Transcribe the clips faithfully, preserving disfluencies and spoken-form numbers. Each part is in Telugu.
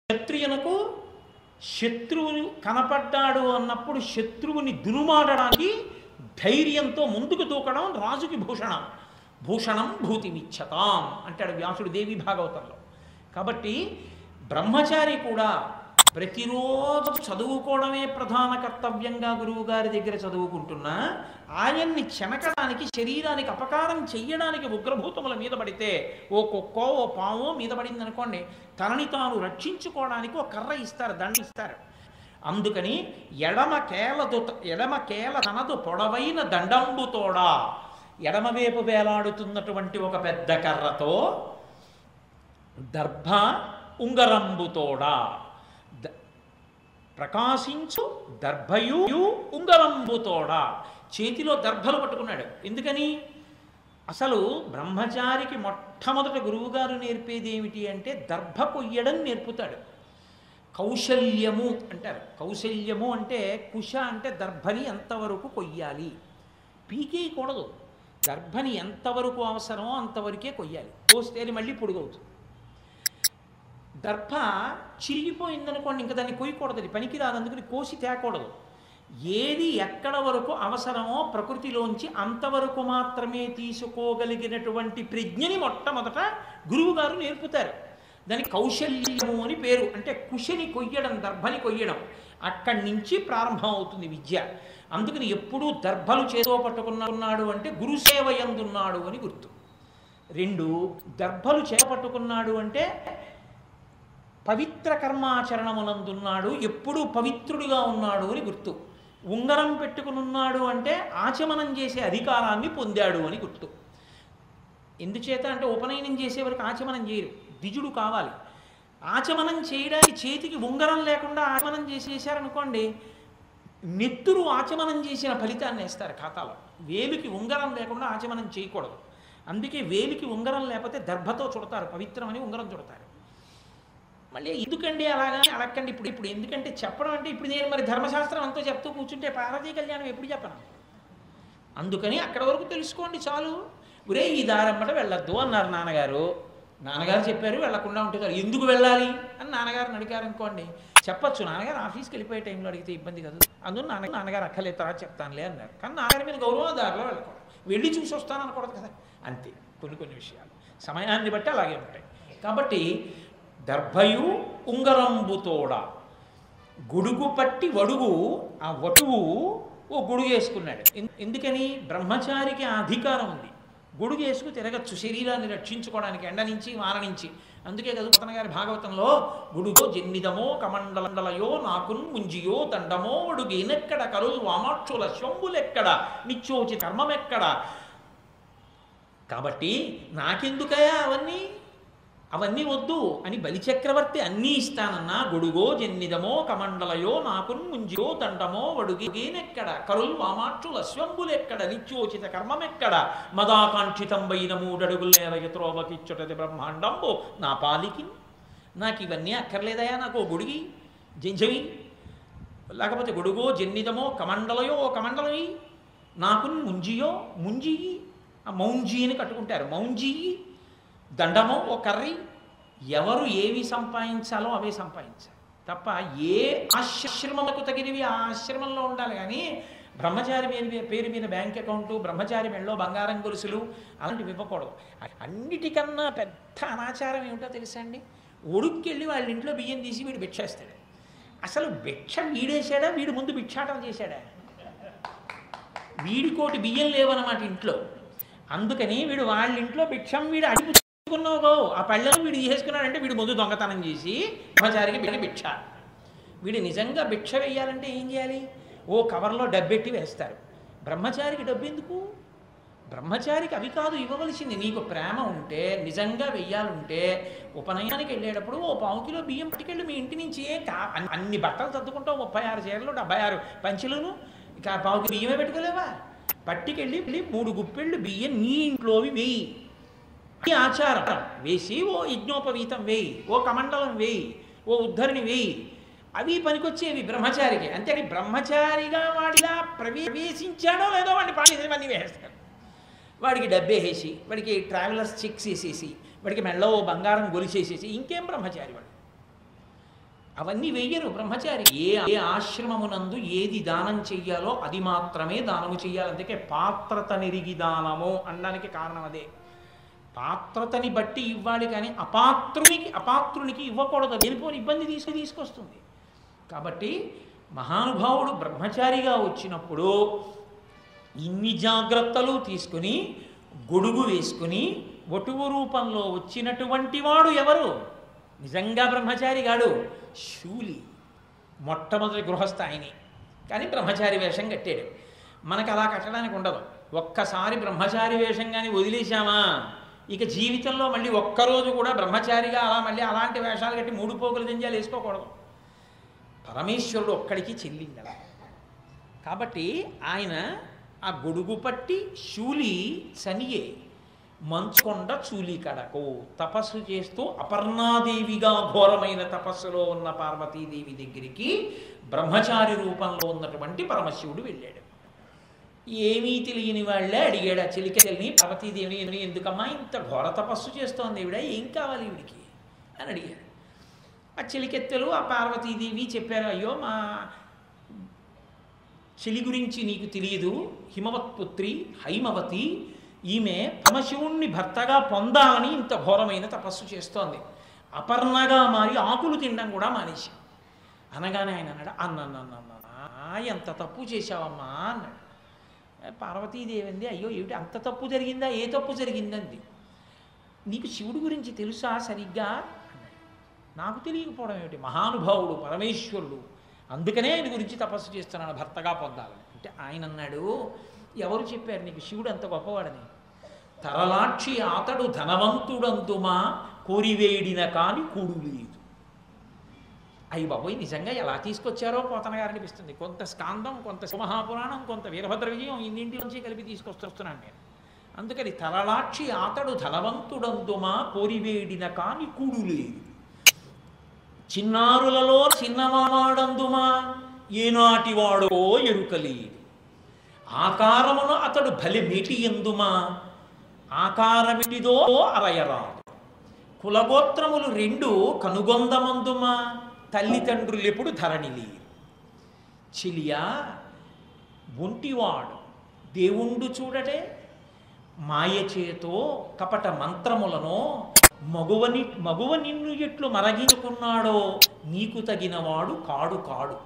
క్షత్రియునకు శత్రువులు కనపడ్డాడు అన్నప్పుడు శత్రువుని దురుమాడడానికి ధైర్యంతో ముందుకు దూకడం రాజుకి భూషణం. భూషణం భూతిమిచ్చతాం అంటాడు వ్యాసుడు దేవి భాగవతంలో. కాబట్టి బ్రహ్మచారి కూడా ప్రతిరోజు చదువుకోవడమే ప్రధాన కర్తవ్యంగా గురువు గారి దగ్గర చదువుకుంటున్నా ఆయన్ని చెనకడానికి, శరీరానికి అపకారం చెయ్యడానికి ఉగ్రభూతముల మీద పడితే, ఓ కుక్కో ఓ పామో మీద పడింది అనుకోండి, తనని తాను రక్షించుకోవడానికి ఒక కర్ర ఇస్తారు, దండ ఇస్తారు. అందుకని ఎడమ కేలదు ఎడమ కేల తనదు పొడవైన దండంబుతోడా, ఎడమవైపు వేలాడుతున్నటువంటి ఒక పెద్ద కర్రతో, దర్భ ఉంగరంబుతోడా, ప్రకాశించు దర్భయు ఉంగరంబుతోడా, చేతిలో దర్భలు పట్టుకున్నాడు. ఎందుకని? అసలు బ్రహ్మచారికి మొట్టమొదట గురువుగారు నేర్పేది ఏమిటి అంటే దర్భ కొయ్యడం నేర్పుతాడు. కౌశల్యము అంటారు. కౌశల్యము అంటే కుశ అంటే దర్భని ఎంతవరకు కొయ్యాలి, పీకేయకూడదు. దర్భని ఎంతవరకు అవసరమో అంతవరకే కొయ్యాలి, కోస్తే అది మళ్ళీ పొడుగవుతుంది. దర్భ చిరిగిపోయిందనుకోండి, ఇంకా దాన్ని కొయ్యకూడదు, అది పనికి రాదు, అందుకని కోసి తేకూడదు. ఏది ఎక్కడ వరకు అవసరమో ప్రకృతిలోంచి అంతవరకు మాత్రమే తీసుకోగలిగినటువంటి ప్రజ్ఞని మొట్టమొదట గురువుగారు నేర్పుతారు. దానికి కౌశల్యము అని పేరు. అంటే కుశని కొయ్యడం, దర్భని కొయ్యడం, అక్కడి నుంచి ప్రారంభం అవుతుంది విద్య. అందుకని ఎప్పుడూ దర్భలు చేతో పట్టుకున్నాడు అంటే గురుసేవ యందున్నాడు అని గుర్తు. రెండు, దర్భలు చేపట్టుకున్నాడు అంటే పవిత్ర కర్మాచరణమునందున్నాడు, ఎప్పుడూ పవిత్రుడిగా ఉన్నాడు అని గుర్తు. ఉంగరం పెట్టుకునున్నాడు అంటే ఆచమనం చేసే అధికారాన్ని పొందాడు అని గుర్తు. ఎందుచేత అంటే ఉపనయనం చేసేవరకు ఆచమనం చేయరు, ద్విజుడు కావాలి. ఆచమనం చేయడానికి చేతికి ఉంగరం లేకుండా ఆచమనం చేసేసారనుకోండి, నెత్తురు ఆచమనం చేసిన ఫలితాన్ని వేస్తారు ఖాతాలో. వేలికి ఉంగరం లేకుండా ఆచమనం చేయకూడదు. అందుకే వేలికి ఉంగరం లేకపోతే దర్భతో చుడతారు, పవిత్రమని ఉంగరం చుడతారు. మళ్ళీ ఎందుకండి అలాగా అడగండి. ఇప్పుడు ఇప్పుడు ఎందుకంటే చెప్పడం అంటే ఇప్పుడు నేను మరి ధర్మశాస్త్రం అంతా చెప్తూ కూర్చుంటే పార్వతీ కళ్యాణం ఎప్పుడు చెప్పను. అందుకని అక్కడ వరకు తెలుసుకోండి చాలు. ఒరే ఈ దారమ్మట వెళ్ళొద్దు అన్నారు నాన్నగారు. నాన్నగారు చెప్పారు వెళ్ళకుండా ఉంటే ఎందుకు వెళ్ళాలి అని నాన్నగారిని అడిగారు అనుకోండి, చెప్పచ్చు. నాన్నగారు ఆఫీస్కి వెళ్ళిపోయే టైంలో అడిగితే ఇబ్బంది కదా, అందులో నాన్న నాన్నగారు అక్కర్లేదు తర్వాత చెప్తానులే అన్నారు. కానీ నాన్నగారి మీద గౌరవం దారిలో వెళ్ళకూడదు, వెళ్ళి చూసి వస్తాను అనకూడదు కదా. అంతే, కొన్ని కొన్ని విషయాలు సమయాన్ని బట్టి అలాగే ఉంటాయి. కాబట్టి దర్భయు ఉంగరంబుతోడ, గొడుగు పట్టి వడుగు, ఆ వటువు ఓ గొడుగు వేసుకున్నాడు. ఎందుకని? బ్రహ్మచారికి ఆ అధికారం ఉంది, గొడుగు వేసుకు తిరగచ్చు శరీరాన్ని రక్షించుకోవడానికి ఎండ నుంచి వాన నుంచి. అందుకే కదా పతన గారి భాగవతంలో గుడుగో జన్నిదమో కమండలండలయో నాకున్ ముంజియో దండమో వడుగేనెక్కడ కరులు వామాక్షుల శంభులెక్కడ నిత్యోచిత కర్మమెక్కడ. కాబట్టి నాకెందుకయా అవన్నీ అవన్నీ వద్దు అని బలిచక్రవర్తి అన్నీ ఇస్తానన్నా, గొడుగో జన్నిదమో కమండలయో నాకున్ ముంజియో దండమో వడుగేనెక్కడ కరుల్ వామాక్షుల శంభులెక్కడ నిత్యోచిత కర్మమెక్కడ మదాకాంక్షితంబైన మూడడుగులేవయత్రోవకిచ్చుటది బ్రహ్మాండంబో నా పాలికి. నాకు ఇవన్నీ అక్కర్లేదయా, నాకు ఓ గొడుగి జంజవి, లేకపోతే గొడుగో జన్నిదమో కమండలయో ఓ కమండలవి, నాకున్ ముంజియో ముంజి, ఆ మౌంజీ అని కట్టుకుంటారు, మౌంజీ, దండమో ఓ కర్రీ. ఎవరు ఏవి సంపాదించాలో అవే సంపాదించాలి తప్ప ఏ ఆశ్రమములకు తగినవి ఆ ఆశ్రమంలో ఉండాలి. కానీ బ్రహ్మచారి మీద పేరు మీద బ్యాంక్ అకౌంటు, బ్రహ్మచారి మెళ్ళో బంగారం గొలుసులు అలాంటివి ఇవ్వకూడదు. అన్నిటికన్నా పెద్ద అనాచారం ఏమిటో తెలుసా అండి? ఒడుక్కెళ్ళి వాళ్ళ ఇంట్లో బియ్యం తీసి వీడు భిక్షేస్తాడు. అసలు భిక్ష వీడేసాడా, వీడు ముందు భిక్షాటం చేశాడా? వీడికోటి బియ్యం లేవన్నమాట ఇంట్లో. అందుకని వీడు వాళ్ళ ఇంట్లో భిక్షం వీడు అడిగి కున్నావు ఆ పళ్ళను వీడు చేసుకున్నాడంటే వీడు ముందు దొంగతనం చేసి బ్రహ్మచారికి బిడ్డ భిక్ష. వీడు నిజంగా భిక్ష వేయాలంటే ఏం చేయాలి? ఓ కవర్లో డబ్బెట్టి వేస్తారు. బ్రహ్మచారికి డబ్బు ఎందుకు? బ్రహ్మచారికి అవి కాదు ఇవ్వవలసింది. నీకు ప్రేమ ఉంటే, నిజంగా వెయ్యాలంటే ఉపనయనానికి వెళ్ళేటప్పుడు ఓ పావు కిలో బియ్యం పట్టుకెళ్ళి మీ ఇంటి నుంచి కా అన్ని బట్టలు సర్దుకుంటావు, ముప్పై ఆరు చీరలు డెబ్బై ఆరు పంచులను, ఇక పావు కిలో బియ్యమే పెట్టుకోలేవా? పట్టుకెళ్ళి మూడు గుప్పెళ్ళు బియ్యం నీ ఇంట్లోవి వేయి. ఈ ఆచారం వేసి ఓ యజ్ఞోపవీతం వేయి, ఓ కమండలం వేయి, ఓ ఉద్ధరిని వేయి. అవి పనికొచ్చేవి బ్రహ్మచారికి. అంతే బ్రహ్మచారిగా వాడిలా ప్రవేశించాడో లేదో వాడిని పాడేసేవన్నీ వేసేస్తాడు. వాడికి డబ్బేసేసి, వాడికి ట్రావెలర్స్ చెక్స్ వేసేసి, వాడికి మెళ్ళో బంగారం గొలిసేసేసి ఇంకేం బ్రహ్మచారి వాడు. అవన్నీ వెయ్యరు బ్రహ్మచారి. ఏ ఏ ఆశ్రమమునందు ఏది దానం చెయ్యాలో అది మాత్రమే దానము చెయ్యాలి. అందుకే పాత్రత నిరిగి దానము అనడానికి కారణం అదే. పాత్రతని బట్టి ఇవ్వాలి, కానీ అపాత్రునికి అపాత్రునికి ఇవ్వకూడదు. వెళ్ళిపోని ఇబ్బంది తీసుకు తీసుకొస్తుంది. కాబట్టి మహానుభావుడు బ్రహ్మచారిగా వచ్చినప్పుడు ఇన్ని జాగ్రత్తలు తీసుకుని గొడుగు వేసుకుని వటువు రూపంలో వచ్చినటువంటి వాడు ఎవరు? నిజంగా బ్రహ్మచారి గాడు శూలి, మొట్టమొదటి గృహస్థ ఆయనే. కానీ బ్రహ్మచారి వేషం కట్టాడు. మనకు అలా కట్టడానికి ఉండదు. ఒక్కసారి బ్రహ్మచారి వేషం కానీ వదిలేశామా ఇక జీవితంలో మళ్ళీ ఒక్కరోజు కూడా బ్రహ్మచారిగా అలా మళ్ళీ అలాంటి వేషాలు కట్టి మూడు పోగులు దింజాలు వేసుకోకూడదు. పరమేశ్వరుడు ఒక్కడికి చెల్లింది అలా. కాబట్టి ఆయన ఆ గొడుగు పట్టి శూలి సనియే మంచుకొండ చూలి కడకు తపస్సు చేస్తూ అపర్ణాదేవిగా ఘోరమైన తపస్సులో ఉన్న పార్వతీదేవి దగ్గరికి బ్రహ్మచారి రూపంలో ఉన్నటువంటి పరమశివుడు వెళ్ళాడు. ఏమీ తెలియని వాళ్ళే అడిగాడు ఆ చిలికెల్ని, పార్వతీదేవిని, ఎందుకమ్మా ఇంత ఘోర తపస్సు చేస్తోంది ఈవిడ, ఏం కావాలి ఈవిడికి అని అడిగాడు. ఆ చిలికెత్తెలు ఆ పార్వతీదేవి చెప్పారు, అయ్యో మా చెలి గురించి నీకు తెలియదు, హిమవత్పుత్రి హైమవతి, ఈమె పరమశివుణ్ణి భర్తగా పొందాలని ఇంత ఘోరమైన తపస్సు చేస్తోంది, అపర్ణగా మారి ఆకులు తినడం కూడా మానేసి. అనగానే ఆయన అన్నాడు, అన్నన్నన్నా ఎంత తప్పు చేశావమ్మా అన్నాడు. పార్వతీదేవి అంది, అయ్యో ఏమిటి అంత తప్పు జరిగిందా, ఏ తప్పు జరిగిందంది. నీకు శివుడి గురించి తెలుసా సరిగ్గా అన్నాడు. నాకు తెలియకపోవడం ఏమిటి, మహానుభావుడు పరమేశ్వరుడు, అందుకనే ఆయన గురించి తపస్సు చేస్తున్నాను భర్తగా పొందాలని. అంటే ఆయన అన్నాడు, ఎవరు చెప్పారు నీకు శివుడు అంత గొప్పవాడని? తరలాక్షి అతడు ధనవంతుడందుమా కోరివేడిన కాని కూడు లేదు. అయ్యి బాబోయ్, నిజంగా ఎలా తీసుకొచ్చారో పోతన గారు అనిపిస్తుంది. కొంత స్కాందం, కొంత మహాపురాణం, కొంత వీరభద్ర విజయం ఇన్నింటి నుంచి కలిపి తీసుకొస్తున్నాను నేను. అందుకని తరలాక్షి అతడు ధనవంతుడందుమా కోరివేడిన కాని కూడు లేదు, చిన్నారులలో చిన్నవాడందుమా ఏనాటి వాడో ఎరుకలేదు, ఆకారమున అతడు బలి మేటి ఎందుమా ఆకారమిటిదో అరయరాదు, కులగోత్రములు రెండు కనుగొందమందుమా తల్లిదండ్రులు ఎప్పుడు ధరణి లేరు. చిలియా ఒంటివాడు దేవుండు చూడటే, మాయచేతో కపట మంత్రములను మగువని మగువ నిన్ను ఎట్లు మరగించుకున్నాడో నీకు తగినవాడు కాడు కాడు.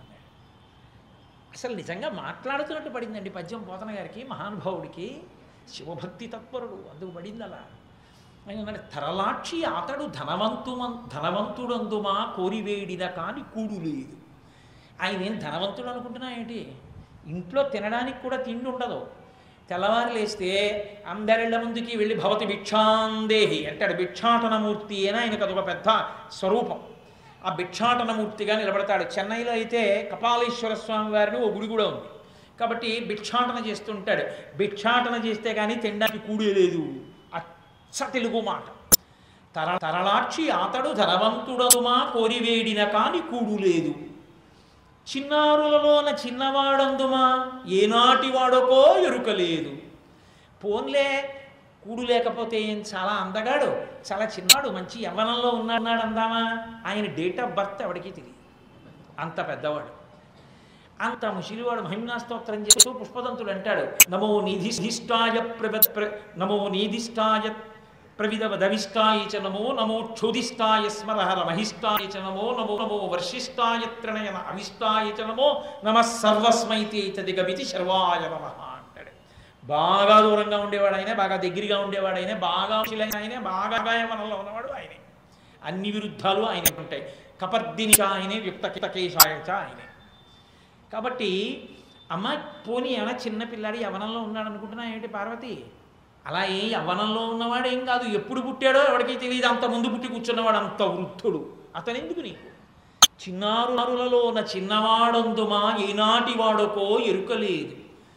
అసలు నిజంగా మాట్లాడుతున్నట్టు పడిందండి పద్యం పోతన గారికి, మహానుభావుడికి. శివభక్తి తత్పరుడు, అందుకు పడింది అలా. ఆయన తరలాక్షి అతడు ధనవంతు ధనవంతుడందుమా కోరివేడిన కాని కూడు లేదు. ఆయన ఏం ధనవంతుడు అనుకుంటున్నా ఏంటి, ఇంట్లో తినడానికి కూడా తిండి ఉండదు. తెల్లవారు లేస్తే అందరిళ్ళ ముందుకి వెళ్ళి భవతి భిక్షాందేహి అంటాడు. భిక్షాటనమూర్తి అని ఆయనకు అదొక పెద్ద స్వరూపం. ఆ భిక్షాటనమూర్తిగా నిలబడతాడు. చెన్నైలో అయితే కపాలేశ్వర స్వామి వారిని ఓ గుడి కూడా ఉంది. కాబట్టి భిక్షాటన చేస్తుంటాడు. భిక్షాటన చేస్తే కానీ తినడానికి కూడే లేదు, అచ్చ తెలుగు మాట. తర తరలాక్షి అతడు ధనవంతుడదుమా కోరివేడిన కాని కూడు లేదు, చిన్నారులలోన చిన్నవాడందుమా ఏనాటి వాడకో ఎరుకలేదు. పోన్లే కూడు లేకపోతే ఏం చాలా అందగాడు, చాలా చిన్నాడు, మంచి యవ్వనంలో ఉన్నాడు అందామా, ఆయన డేట్ ఆఫ్ బర్త్ ఎవడికి తెలియదు, అంత పెద్దవాడు. అంత ముసిలివాడు మహిమ్నా స్తోత్రం చేస్తూ పుష్పదంతుడు అంటాడు, నమో నిధిష్టాయ ప్ర నమో నిధిష్టాయ ప్రవిధవదవిష్టాయ చ నమో నమో క్షోధిష్టాయ స్మరహర మహిష్టాయ చ నమో నమో నమో వర్షిష్టాయ త్రినయన అవిష్టాయ చ నమో నమ సర్వస్మైతే చదిగమితి శర్వాయ నమః అంటాడు. బాగా దూరంగా ఉండేవాడు ఆయనే, బాగా దగ్గరగా ఉండేవాడు ఆయనే, బాగా ముసిలైన ఆయనే, బాగా గాయమనంలో ఉన్నవాడు ఆయనే. అన్ని విరుద్ధాలు ఆయనే ఉంటాయి. కపర్దిని ఆయనే, యుక్తకేశాయ చ ఆయనే. కాబట్టి అమ్మ పోనీ ఏమైనా చిన్నపిల్లాడి యవనంలో ఉన్నాడు అనుకుంటున్నా ఏంటి పార్వతి? అలా ఏ యవ్వనంలో ఉన్నవాడు ఏం కాదు, ఎప్పుడు పుట్టాడో ఎవరికి తెలియదు. అంత ముందు పుట్టి కూర్చున్నవాడు అంత వృద్ధుడు, అతనెందుకు నీకు? చిన్నారులలో ఉన్న చిన్నవాడందుమా ఏనాటి వాడుకో ఎరుకలేదు,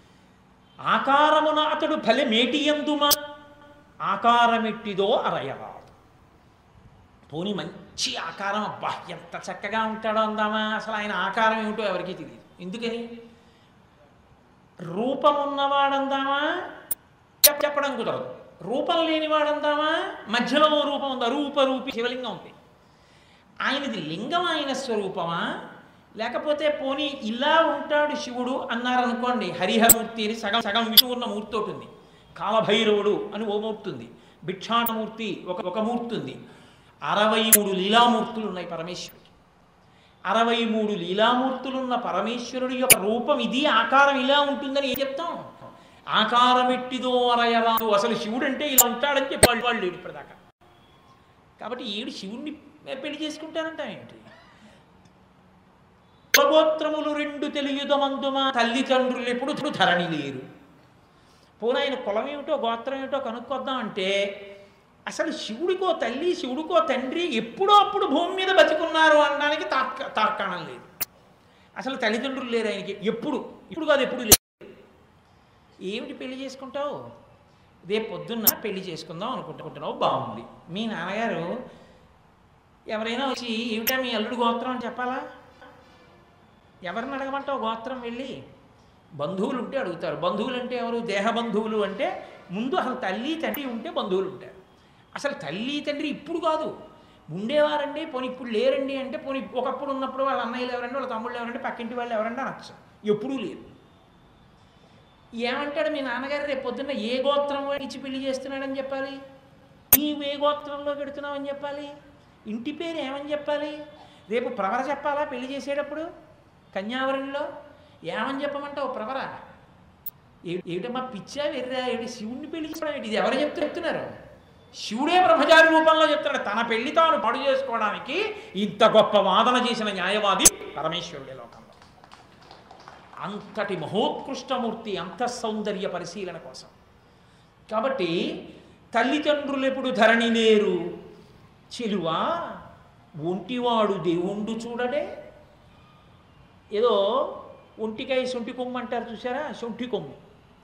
ఆకారమున అతడు ఫలి మేటి ఎందుమా ఆకారమెట్టిదో అరయరాదు. పోనీ మంచి ఆకారం, అబ్బా ఎంత చక్కగా ఉంటాడో అందామా, అసలు ఆయన ఆకారం ఏమిటో ఎవరికీ తెలియదు. ఎందుకని? రూపం ఉన్నవాడందామా చెప్పడం కుదరదు, రూపం లేనివాడందామా మధ్యలో రూపం ఉంది, అరూపరూపి శివలింగం ఉంది. ఆయనది లింగం ఆయన స్వరూపమా, లేకపోతే పోనీ ఇలా ఉంటాడు శివుడు అన్నారనుకోండి, హరిహరమూర్తి అని సగం సగం విష్ణువు ఉన్న మూర్తి ఒకటి ఉంది, కాలభైరవుడు అని ఓ మూర్తి ఉంది, భిక్షాటమూర్తి ఒక ఒక మూర్తి ఉంది, అరవై మూడు లీలామూర్తులు ఉన్నాయి పరమేశ్వరుడికి. అరవై మూడు లీలామూర్తులున్న పరమేశ్వరుడి యొక్క రూపం ఇది, ఆకారం ఇలా ఉంటుందని ఏం చెప్తాం? ఆకారం ఎట్టిదో అరయరాదు, అసలు శివుడు అంటే ఇలా ఉంటాడని చెప్పి వాళ్ళు వాళ్ళు లేడు ఇప్పటిదాకా. కాబట్టి ఈడు శివుణ్ణి పెళ్లి చేసుకుంటానంట ఏంటి? కులగోత్రములు రెండు తెలియుదమందుమా, తల్లిదండ్రులు ఎప్పుడు ధరణి లేరు. పోనీ ఆయన కులం ఏమిటో గోత్రం ఏమిటో కనుక్కొద్దాం అంటే అసలు శివుడికో తల్లి శివుడికో తండ్రి ఎప్పుడో అప్పుడు భూమి మీద బతికున్నారు అనడానికి తార్క తార్కాణం లేదు. అసలు తల్లిదండ్రులు లేరు ఆయనకి, ఎప్పుడు ఇప్పుడు కాదు ఎప్పుడు లేదు. ఏమిటి పెళ్లి చేసుకుంటావు? రేపు పొద్దున్న పెళ్లి చేసుకుందాం అనుకుంటున్నావు, బాగుంది. మీ నాన్నగారు ఎవరైనా వచ్చి ఏమిటా మీ అల్లుడు గోత్రం అని చెప్పాలా? ఎవరిని అడగమంటావు గోత్రం? వెళ్ళి బంధువులు ఉంటే అడుగుతారు. బంధువులు అంటే ఎవరు? దేహ బంధువులు అంటే ముందు అసలు తల్లి తండ్రి ఉంటే బంధువులు ఉంటారు. అసలు తల్లి తండ్రి ఇప్పుడు కాదు, ఉండేవారండి, పోనీ ఇప్పుడు లేరండి అంటే పోనీ ఒకప్పుడు ఉన్నప్పుడు వాళ్ళ అన్నయ్యలు ఎవరండి, వాళ్ళ తమ్ముళ్ళు ఎవరంటే పక్కింటి వాళ్ళు ఎవరంటే అనొచ్చు. ఎప్పుడూ లేరు. ఏమంటాడు మీ నాన్నగారు? రేపు పొద్దున్న ఏ గోత్రం ఇచ్చి పెళ్లి చేస్తున్నాడని చెప్పాలి, నీవు ఏ గోత్రంలో పెడుతున్నావని చెప్పాలి, ఇంటి పేరు ఏమని చెప్పాలి, రేపు ప్రవర చెప్పాలా పెళ్లి చేసేటప్పుడు కన్యావరణిలో? ఏమని చెప్పమంటావు ప్రవర? ఏమిటమ్మా పిచ్చా వెర్రా, ఏమిటి శివుణ్ణి పెళ్లి చేసుకోవడం ఏంటి? ఇది ఎవరు చెప్తూ చెప్తున్నారు? శివుడే బ్రహ్మచారి రూపంలో చెప్తున్నాడు. తన పెళ్లి తాను పాడు చేసుకోవడానికి ఇంత గొప్ప వాదన చేసిన న్యాయవాది పరమేశ్వరుడే లోకంలో. అంతటి మహోత్కృష్టమూర్తి, అంత సౌందర్య పరిశీలన కోసం. కాబట్టి తల్లిదండ్రులు ఎప్పుడు ధరణి లేరు, చెలువా ఒంటివాడు దేవుండు చూడడే. ఏదో ఒంటికాయ సొంటి కొమ్ము అంటారు చూసారా, సొంటి కొమ్ము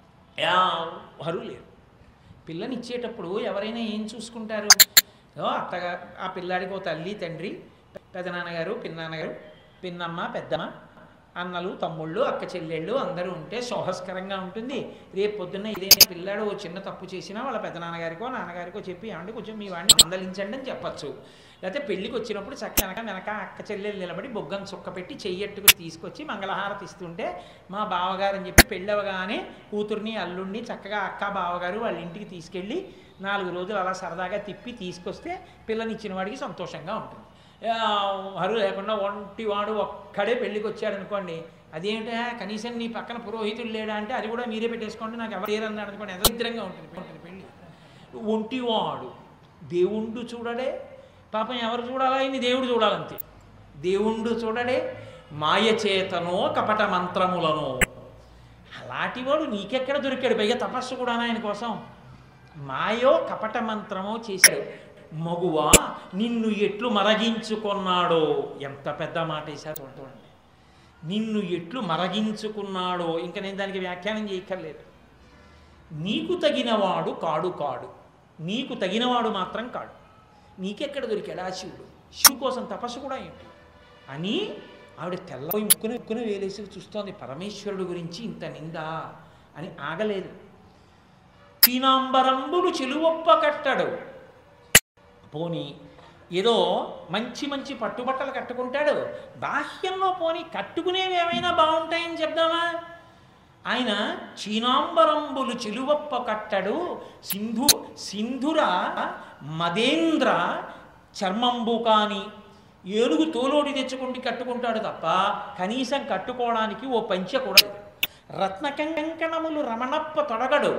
ఎవరు లేరు. పిల్లనిచ్చేటప్పుడు ఎవరైనా ఏం చూసుకుంటారు? అత్తగా ఆ పిల్లాడికి ఓ తల్లి తండ్రి, పెదనాన్నగారు పిన్నాన్నగారు పిన్నమ్మ పెద్దమ్మ అన్నలు తమ్ముళ్ళు అక్క చెల్లెళ్ళు అందరూ ఉంటే సోహస్కరంగా ఉంటుంది. రేపు పొద్దున్న ఇదేనా పిల్లాడు ఓ చిన్న తప్పు చేసినా వాళ్ళ పెదనాన్నగారికో నాన్నగారికో చెప్పి ఏమంటే కొంచెం మీ వాడిని మందలించండి అని చెప్పచ్చు. లేకపోతే పెళ్ళికి వచ్చినప్పుడు చక్కనక వెనక అక్క చెల్లెలు నిలబడి బొగ్గను చుక్క పెట్టి చెయ్యట్టుకు తీసుకొచ్చి మంగళహారతి ఇస్తుంటే మా బావగారు అని చెప్పి పెళ్ళవగానే కూతుర్ని అల్లుడిని చక్కగా అక్క బావగారు వాళ్ళ ఇంటికి తీసుకెళ్ళి నాలుగు రోజులు అలా సరదాగా తిప్పి తీసుకొస్తే పిల్లనిచ్చిన వాడికి సంతోషంగా ఉంటుంది. హరు లేకుండా ఒంటివాడు ఒక్కడే పెళ్ళికి వచ్చాడు అనుకోండి, అదేంటా కనీసం నీ పక్కన పురోహితుడు లేడా అంటే అది కూడా మీరే పెట్టేసుకోండి నాకు ఎవరు లేరన్నాడు అనుకోండి, ఎదరిద్రంగా ఉంటుంది ఉంటుంది పెళ్ళి. ఒంటివాడు దేవుండు చూడడే, పాపం ఎవరు చూడాలా? ఇన్ని దేవుడు చూడాలంతే. దేవుండు చూడడే మాయ చేతనో కపట మంత్రములను. అలాంటివాడు నీకెక్కడ దొరికాడు? పైగా తపస్సు కూడా ఆయన కోసం మాయో కపట మంత్రమో చేశాడు. మగువా నిన్ను ఎట్లు మరగించుకున్నాడో, ఎంత పెద్ద మాట వేశారు చూడండి. నిన్ను ఎట్లు మరగించుకున్నాడో, ఇంకా నేను దానికి వ్యాఖ్యానం చేయక్కర్లేదు. నీకు తగినవాడు కాడు కాడు నీకు తగినవాడు మాత్రం కాడు. నీకెక్కడ దొరికాడు ఆ శివుడు? శివుడు కోసం తపస్సు కూడా ఏంటి అని ఆవిడ తెల్లపోయి ముక్కున ముక్కున వేలేసి చూస్తోంది. పరమేశ్వరుడు గురించి ఇంత నిందా అని ఆగలేదు. పీనాంబరంబులు చెలువొప్ప కట్టడు. పోనీ ఏదో మంచి మంచి పట్టుబట్టలు కట్టుకుంటాడు, బాహ్యంలో పోనీ కట్టుకునేవి ఏమైనా బాగుంటాయని చెప్దామా? ఆయన చీనాంబరంబులు చెలువప్ప కట్టడు, సింధు సింధుర మదేంద్ర చర్మంబు కాని ఏనుగు తోలోడి తెచ్చుకుంటే కట్టుకుంటాడు తప్ప కనీసం కట్టుకోవడానికి ఓ పంచె కూడా. రత్న కంకణములు రమణప్ప తొడగడు,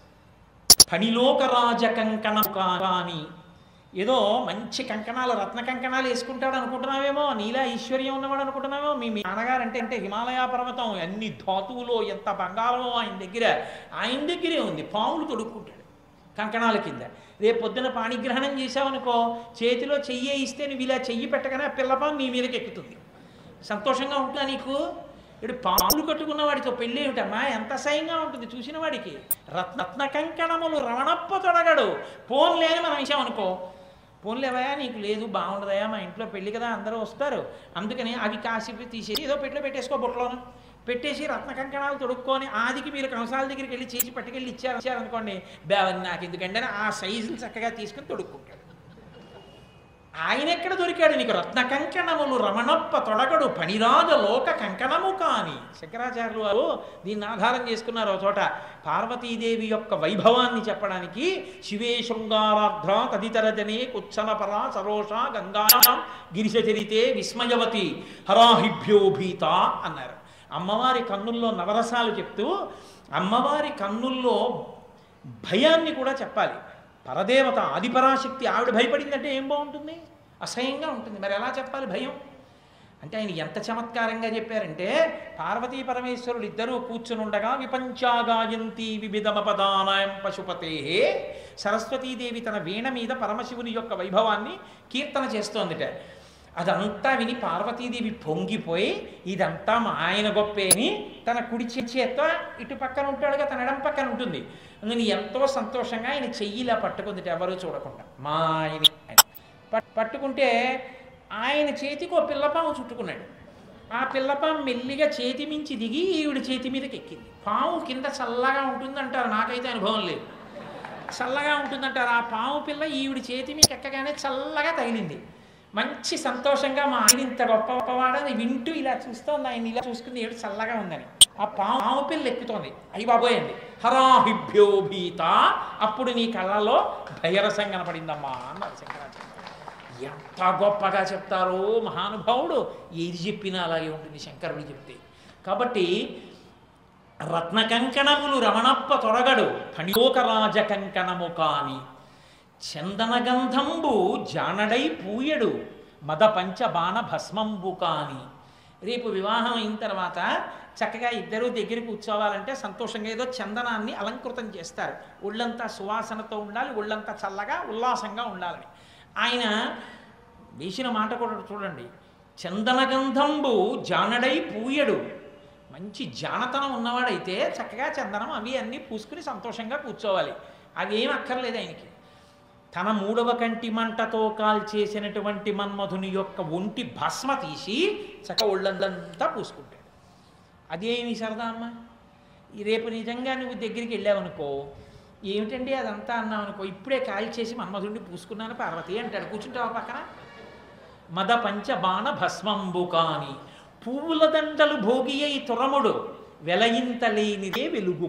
ఫణిలోకరాజ కంకణము కాని ఏదో మంచి కంకణాలు రత్న కంకణాలు వేసుకుంటాడు అనుకుంటున్నావేమో, నీలా ఐశ్వర్యం ఉన్నవాడు అనుకుంటున్నావేమో. మీ మీ నాన్నగారు అంటే అంటే హిమాలయ పర్వతం అన్ని ధాతువులో ఎంత బంగారమో ఆయన దగ్గర ఆయన దగ్గరే ఉంది. పాములు తొడుక్కుంటాడు కంకణాల కింద. రేపు పొద్దున పాణిగ్రహణం చేసావనుకో, చేతిలో చెయ్యి ఇస్తే నువ్వు ఇలా చెయ్యి పెట్టగానే ఆ పిల్లపాము నీ మీదకి ఎక్కుతుంది. సంతోషంగా ఉంటుందా నీకు? ఇప్పుడు పాములు కట్టుకున్న వాడితో పెళ్ళి ఏమిటమ్మా, ఎంత అసహ్యంగా ఉంటుంది చూసిన వాడికి. రత్న రత్న కంకణములు రమణప్ప తొడగడు. ఫోన్ లేని మనం ఇచ్చామనుకో, ఫోన్లేవయా నీకు లేదు బాగుండదయా, మా ఇంట్లో పెళ్ళి కదా అందరూ వస్తారు, అందుకని అవి కాసిపి తీసేసి ఏదో పెట్లో పెట్టేసుకో, బుట్టలోను పెట్టేసి రత్న కంకణాలు తొడుక్కొని ఆదికి మీరు కంసాల దగ్గరికి వెళ్ళి చేసి పట్టుకెళ్ళి ఇచ్చారు ఇచ్చారు, ఇచ్చారు, ఇచ్చారు, ఇచ్చారు, ఇచ్చారు, ఇచ్చారు, ఇచ్చారు, ఇచ్చారు, ఇచ్చారు, ఇచ్చారు, ఇచ్చారు, ఇచ్చారు, ఇచ్చారు, ఇచ్చారు, ఇచ్చారు, ఇచ్చారు, ఇచ్చారు, ఇచ్చారు, ఇచ్చారు అనుకోండి, బేవని నాకు ఎందుకంటే ఆ సైజులు చక్కగా తీసుకుని తొడుక్కుంటాడు. ఆయన ఎక్కడ దొరికాడు నీకు? రత్న కంకణములు రమణప్ప తొడగడు పనిరాజ లోక కంకణము కాని. శంకరాచార్యులు వారు దీన్ని ఆధారం చేసుకున్నారు ఒక చోట. పార్వతీదేవి యొక్క వైభవాన్ని చెప్పడానికి శివే శృంగారార్ధ్ర తదితర జనే కుచ్చనపర సరోష గంగా గిరిశచరితే విస్మయవతి హరాహిభ్యో భీత అన్నారు. అమ్మవారి కన్నుల్లో నవరసాలు చెప్తూ అమ్మవారి కన్నుల్లో భయాన్ని కూడా చెప్పాలి. పరదేవత ఆదిపరాశక్తి ఆవిడ భయపడిందంటే ఏం బాగుంటుంది? అసహ్యంగా ఉంటుంది. మరి ఎలా చెప్పాలి భయం అంటే? ఆయన ఎంత చమత్కారంగా చెప్పారంటే, పార్వతీ పరమేశ్వరులు ఇద్దరూ కూర్చునుండగా విపంచాగాయంతి వివిధమపదానాయం పశుపతే, సరస్వతీదేవి తన వీణ మీద పరమశివుని యొక్క వైభవాన్ని కీర్తన చేస్తోందిట. అదంతా విని పార్వతీదేవి పొంగిపోయి ఇదంతా మా ఆయన గొప్పేని తన కుడి చేత్తో ఇటు పక్కన ఉంటాడుగా, తన ఎడం పక్కన ఉంటుంది. అందుకని ఎంతో సంతోషంగా ఆయన చెయ్యిలా పట్టుకుందిట ఎవరూ చూడకుండా. మా ఆయన పట్టుకుంటే ఆయన చేతికి ఓ పిల్లపాము చుట్టుకున్నాడు. ఆ పిల్లపాము మెల్లిగా చేతి మించి దిగి ఈవిడ చేతి మీదకి ఎక్కింది. పాము కింద చల్లగా ఉంటుందంటారు, నాకైతే అనుభవం లేదు. చల్లగా ఉంటుందంటారు. ఆ పాము పిల్ల ఈవిడ చేతి మీకు ఎక్కగానే చల్లగా తగిలింది. మంచి సంతోషంగా మా ఆయన ఇంత గొప్ప గొప్పవాడని వింటూ ఇలా చూస్తోంది. ఆయన ఇలా చూసుకుంది, ఏడు చల్లగా ఉందని. ఆ పాము పిల్ల ఎక్కుతోంది. అయ్యి బాబోయండి హరాహిభ్యో భీత, అప్పుడు నీ కళ్ళలో భయరసం కనపడిందమ్మా అన్నారు శంకరాచార్య. ఎంత గొప్పగా చెప్తారో మహానుభావుడు. ఏది చెప్పినా అలాగే ఉంటుంది శంకరుడు చెప్తే. కాబట్టి రత్న కంకణములు రమణప్ప తొడగడు ఫణిలోకరాజ కంకణము కాని, చందనగంధంబు జానడై పూయడు మద పంచబాణ భస్మంబు కాని. రేపు వివాహం అయిన తర్వాత చక్కగా ఇద్దరూ దగ్గర కూర్చోవాలంటే సంతోషంగా ఏదో చందనాన్ని అలంకృతం చేస్తారు. ఒళ్ళంతా సువాసనతో ఉండాలి, ఒళ్ళంతా చల్లగా ఉల్లాసంగా ఉండాలని. ఆయన వేసిన మాట కూడా చూడండి, చందనగంధంబు జానడై పూయడు. మంచి జానతనం ఉన్నవాడైతే చక్కగా చందనం అవి అన్నీ పూసుకుని సంతోషంగా కూర్చోవాలి. అవి ఏం అక్కర్లేదు ఆయనకి. తన మూడవ కంటి మంటతో కాల్చేసినటువంటి మన్మధుని యొక్క ఒంటి భస్మ తీసి చక్క ఒళ్ళంతా పూసుకుంటాడు. అదేమి సరదా అమ్మ. ఈ రేపు నిజంగా నువ్వు దగ్గరికి వెళ్ళావనుకో, ఏమిటండి అదంతా అన్నావు అనుకో, ఇప్పుడే కాల్చేసి మన్మధుడిని పూసుకున్నాను పార్వతి అంటాడు. కూర్చుంటావా పక్కన? మద పంచబాణ భస్మంబు కాని, పువ్వుల దండలు భోగి అయి తురముడు వెలయింతలేనిదే వెలుగు.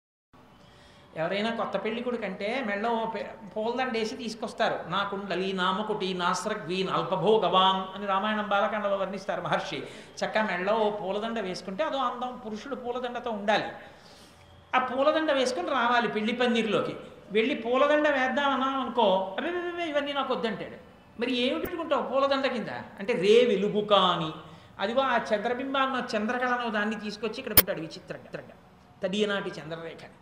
ఎవరైనా కొత్త పెళ్లి కొడుకంటే మెళ్ళో పూలదండ వేసి తీసుకొస్తారు. నా కుండలి నామకుటి నాస్రగ్వీన్ అల్పభోగవాన్ అని రామాయణం బాలకాండలో వర్ణిస్తారు మహర్షి. చక్క మెళ్ళో పూలదండ వేసుకుంటే అదో అందం. పురుషుడు పూలదండతో ఉండాలి. ఆ పూలదండ వేసుకుని రావాలి పెళ్లి పందిరిలోకి. వెళ్ళి పూలదండ వేద్దామన్నాం అనుకో, అవి ఇవన్నీ నాకు వద్దంటాడు. మరి ఏమి పెట్టుకుంటావు పూలదండ కింద అంటే? రే వెలుగు కాని, అదిగో ఆ చంద్రబింబాన్న చంద్రకళను దాన్ని తీసుకొచ్చి ఇక్కడ పెట్టాడు విచిత్రంగా, తడియనాటి చంద్రరేఖని.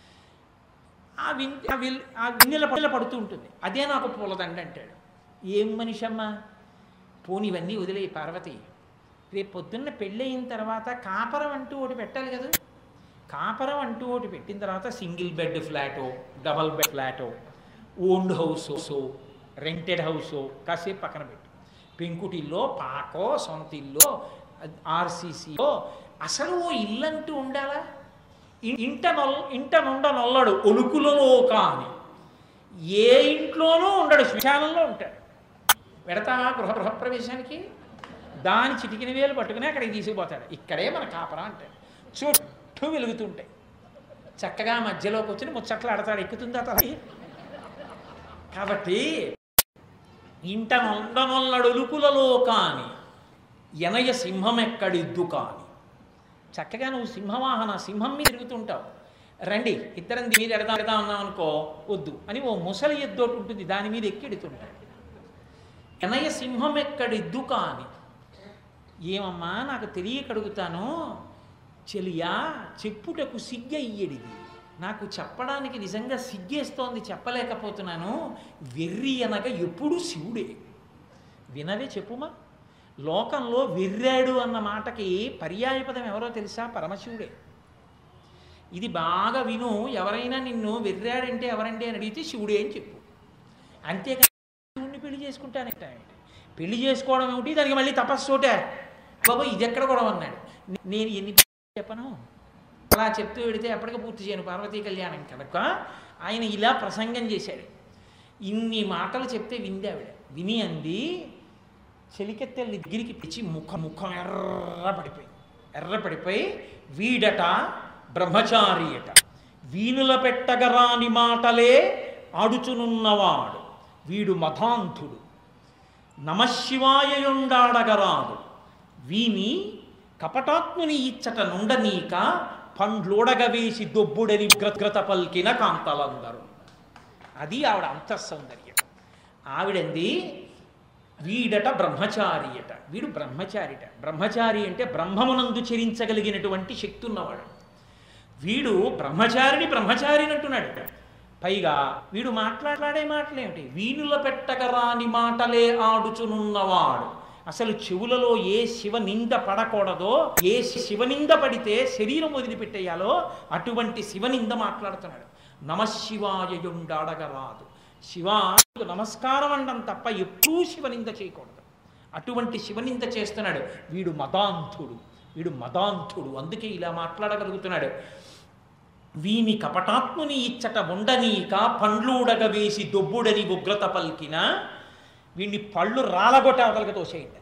ఆ విన్ ఆ విల్ ఆ విన్నెల పడిల పడుతూ ఉంటుంది. అదే నాకు పూలదండ అంటాడు. ఏం మనిషమ్మ? పోని ఇవన్నీ వదిలే పార్వతి. రేపు పొద్దున్న పెళ్ళయిన తర్వాత కాపరం అంటూ ఒకటి పెట్టాలి కదా. కాపరం అంటూ ఒకటి పెట్టిన తర్వాత సింగిల్ బెడ్ ఫ్లాటో, డబల్ బెడ్ ఫ్లాటో, ఓన్డ్ హౌసో, రెంటెడ్ హౌసో కాసేపు పక్కన పెట్టు. పెంకుటిల్లో, పాకో, సొంతిల్లో, ఆర్సీసీలో అసలు ఓ ఇల్లంటూ ఉండాలా? ఇంట నొల్ ఇంట నుండ నొల్లడు ఒలుకులలో కాని, ఏ ఇంట్లోనూ ఉండడు, శ్మశానంలో ఉంటాడు. పెడతావా గృహ గృహప్రవేశానికి? దాని చిటికిన వేలు పట్టుకుని అక్కడికి తీసుకుపోతాడు. ఇక్కడే మన కాపరా అంటాడు. చుట్టూ వెలుగుతుంటాయి. చక్కగా మధ్యలోకి వచ్చి ముచ్చట్లు ఆడతాడు. ఎక్కుతుందా తల్లి? కాబట్టి ఇంట నొండ నొల్లడు ఒలుకులలో కాని, ఎనయ సింహం ఎక్కడిద్దు కాని. చక్కగా నువ్వు సింహవాహన సింహం మీద తిరుగుతుంటావు. రండి ఇద్దరం మీద ఎడదా ఎడదా ఉన్నాం అనుకో, వద్దు అని ఓ ముసలి ఎద్దోటి ఉంటుంది, దాని మీద ఎక్కిడుతుంటాడు. ఎనయ సింహం ఎక్కడిద్దు కాని. ఏమమ్మా నాకు తెలియక అడుగుతాను, చెలియా చెప్పుటకు సిగ్గయ్యేడిది. నాకు చెప్పడానికి నిజంగా సిగ్గేస్తోంది, చెప్పలేకపోతున్నాను. వెర్రి అనగా ఎప్పుడూ శివుడే. వినవే చెప్పుమా. లోకంలో వెర్రాడు అన్న మాటకి పర్యాయపదం ఎవరో తెలుసా? పరమశివుడే. ఇది బాగా విను. ఎవరైనా నిన్ను వెర్రాడంటే ఎవరంటే అని అడిగితే శివుడే అని చెప్పు. అంతేకాని శివుడిని పెళ్లి చేసుకుంటానంట. పెళ్లి చేసుకోవడం ఏమిటి, దానికి మళ్ళీ తపస్సోటే బాబా ఇది ఎక్కడ కూడా అన్నాడు. నేను ఎన్ని చెప్పను, అలా చెప్తూ పెడితే ఎప్పటికీ పూర్తి చేయను పార్వతీ కళ్యాణం కనుక ఆయన ఇలా ప్రసంగం చేశాడు. ఇన్ని మాటలు చెప్తే వింది ఆవిడ. విని అంది, చెలికెత్తెల దగ్గరికి పిచ్చి ముఖం ముఖం ఎర్ర పడిపోయి ఎర్ర పడిపోయి వీడట బ్రహ్మచారి అట, వీణుల పెట్టగరాని మాటలే ఆడుచునున్నవాడు, వీడు మతాంధుడు, నమశివాయయుండాడగరాదు, వీని కపటాత్ముని ఇచ్చట నుండనీక పండ్లోడగవేసి దొబ్బుడని గ్రత పల్కిన కాంతలందరూ. అది ఆవిడ అంతఃసౌందర్యం. ఆవిడంది వీడట బ్రహ్మచారి అట, వీడు బ్రహ్మచారిట. బ్రహ్మచారి అంటే బ్రహ్మమునందు చరించగలిగినటువంటి శక్తి ఉన్నవాడు. వీడు బ్రహ్మచారిని బ్రహ్మచారిని అంటున్నాడు. పైగా వీడు మాట్లాడే మాటలేమిటి? వీణుల పెట్టగరాని మాటలే ఆడుచునున్నవాడు. అసలు చెవులలో ఏ శివనింద పడకూడదో, ఏ శివనింద పడితే శరీరం వదిలిపెట్టేయాలో అటువంటి శివనింద మాట్లాడుతున్నాడు. నమశివాయయుండాడగరాదు, శివా నమస్కారం అండం తప్ప ఎప్పుడూ శివనింద చేయకూడదు. అటువంటి శివనింద చేస్తున్నాడు. వీడు మదాంధుడు, వీడు మదాంధుడు, అందుకే ఇలా మాట్లాడగలుగుతున్నాడు. వీని కపటాత్ముని ఇచ్చట ఉండనీక పండ్లుడగ వేసి దొబ్బుడని ఉగ్రత పల్కిన, వీడిని పళ్ళు రాలగొట్ట అవతలకి తోసేయండి.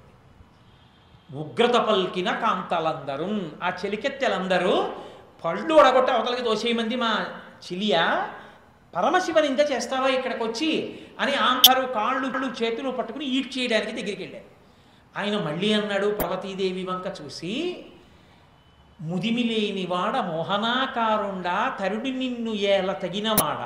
ఉగ్రత పల్కిన కాంతలందరూ, ఆ చెలికెత్తెలందరూ పళ్ళు ఒడగొట్ట అవతలకి తోసేయమంది మా చిలియా, పరమశివనింద చేస్తావా ఇక్కడికి వచ్చి అని అందరూ కాళ్ళు చేతులు పట్టుకుని ఈడ్ చేయడానికి దగ్గరికి వెళ్ళారు. ఆయన మళ్ళీ అన్నాడు పార్వతీదేవి వంక చూసి, ముదిమి లేనివాడ మోహనాకారుండా తరుడి నిన్ను ఏల తగినవాడ,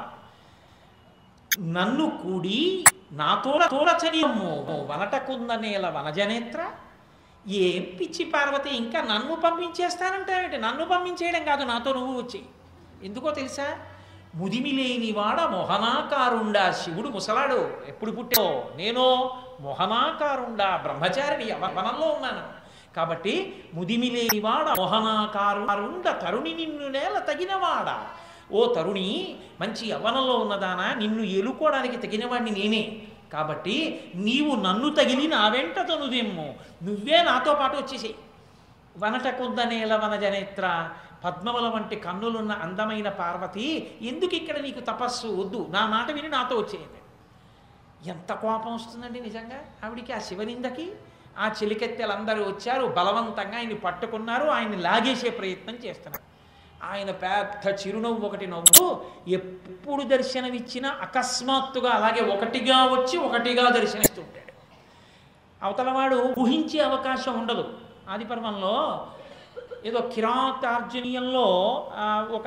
నన్ను కూడి నాతో తోరచనియమ్ము వనటకుంద నేల వనజనేత్ర. ఏం పిచ్చి పార్వతి, ఇంకా నన్ను పంపించేస్తానంటావేంటి? నన్ను పంపించేయడం కాదు, నాతో నువ్వు వచ్చి. ఎందుకో తెలుసా? ముదిమి లేనివాడ మోహనాకారుండా, శివుడు ముసలాడు, ఎప్పుడు పుట్టో నేను మోహనాకారుండా బ్రహ్మచారిని వనంలో ఉన్నాను కాబట్టి, ముదిమి లేనివాడ మోహనాకారుండ తరుణి నిన్ను నేల తగినవాడ. ఓ తరుణి, మంచి యవ్వనంలో ఉన్నదానా, నిన్ను ఎలుకోవడానికి తగినవాడిని నేనే. కాబట్టి నీవు నన్ను తగిలి నా వెంట తనుదేమో, నువ్వే నాతో పాటు వచ్చేసేయి. వనటకుంద నేల వనజనేత్ర, పద్మముల వంటి కన్నులున్న అందమైన పార్వతి, ఎందుకు ఇక్కడ నీకు తపస్సు వద్దు, నా మాట విని నాతో వచ్చేయండి. ఎంత కోపం వస్తుందండి నిజంగా ఆవిడికి, ఆ శివనిందకి. ఆ చెలికెత్తెలందరూ వచ్చారు, బలవంతంగా ఆయన్ని పట్టుకున్నారు, ఆయన్ని లాగేసే ప్రయత్నం చేస్తున్నారు. ఆయన పెద్ద చిరునవ్వు ఒకటి నవ్వు, ఎప్పుడు దర్శనమిచ్చినా అకస్మాత్తుగా అలాగే ఒకటిగా వచ్చి ఒకటిగా దర్శనమిస్తూ ఉంటాడు. అవతలవాడు ఊహించే అవకాశం ఉండదు. ఆదిపర్వంలో ఏదో కిరాతార్జునీయంలో ఒక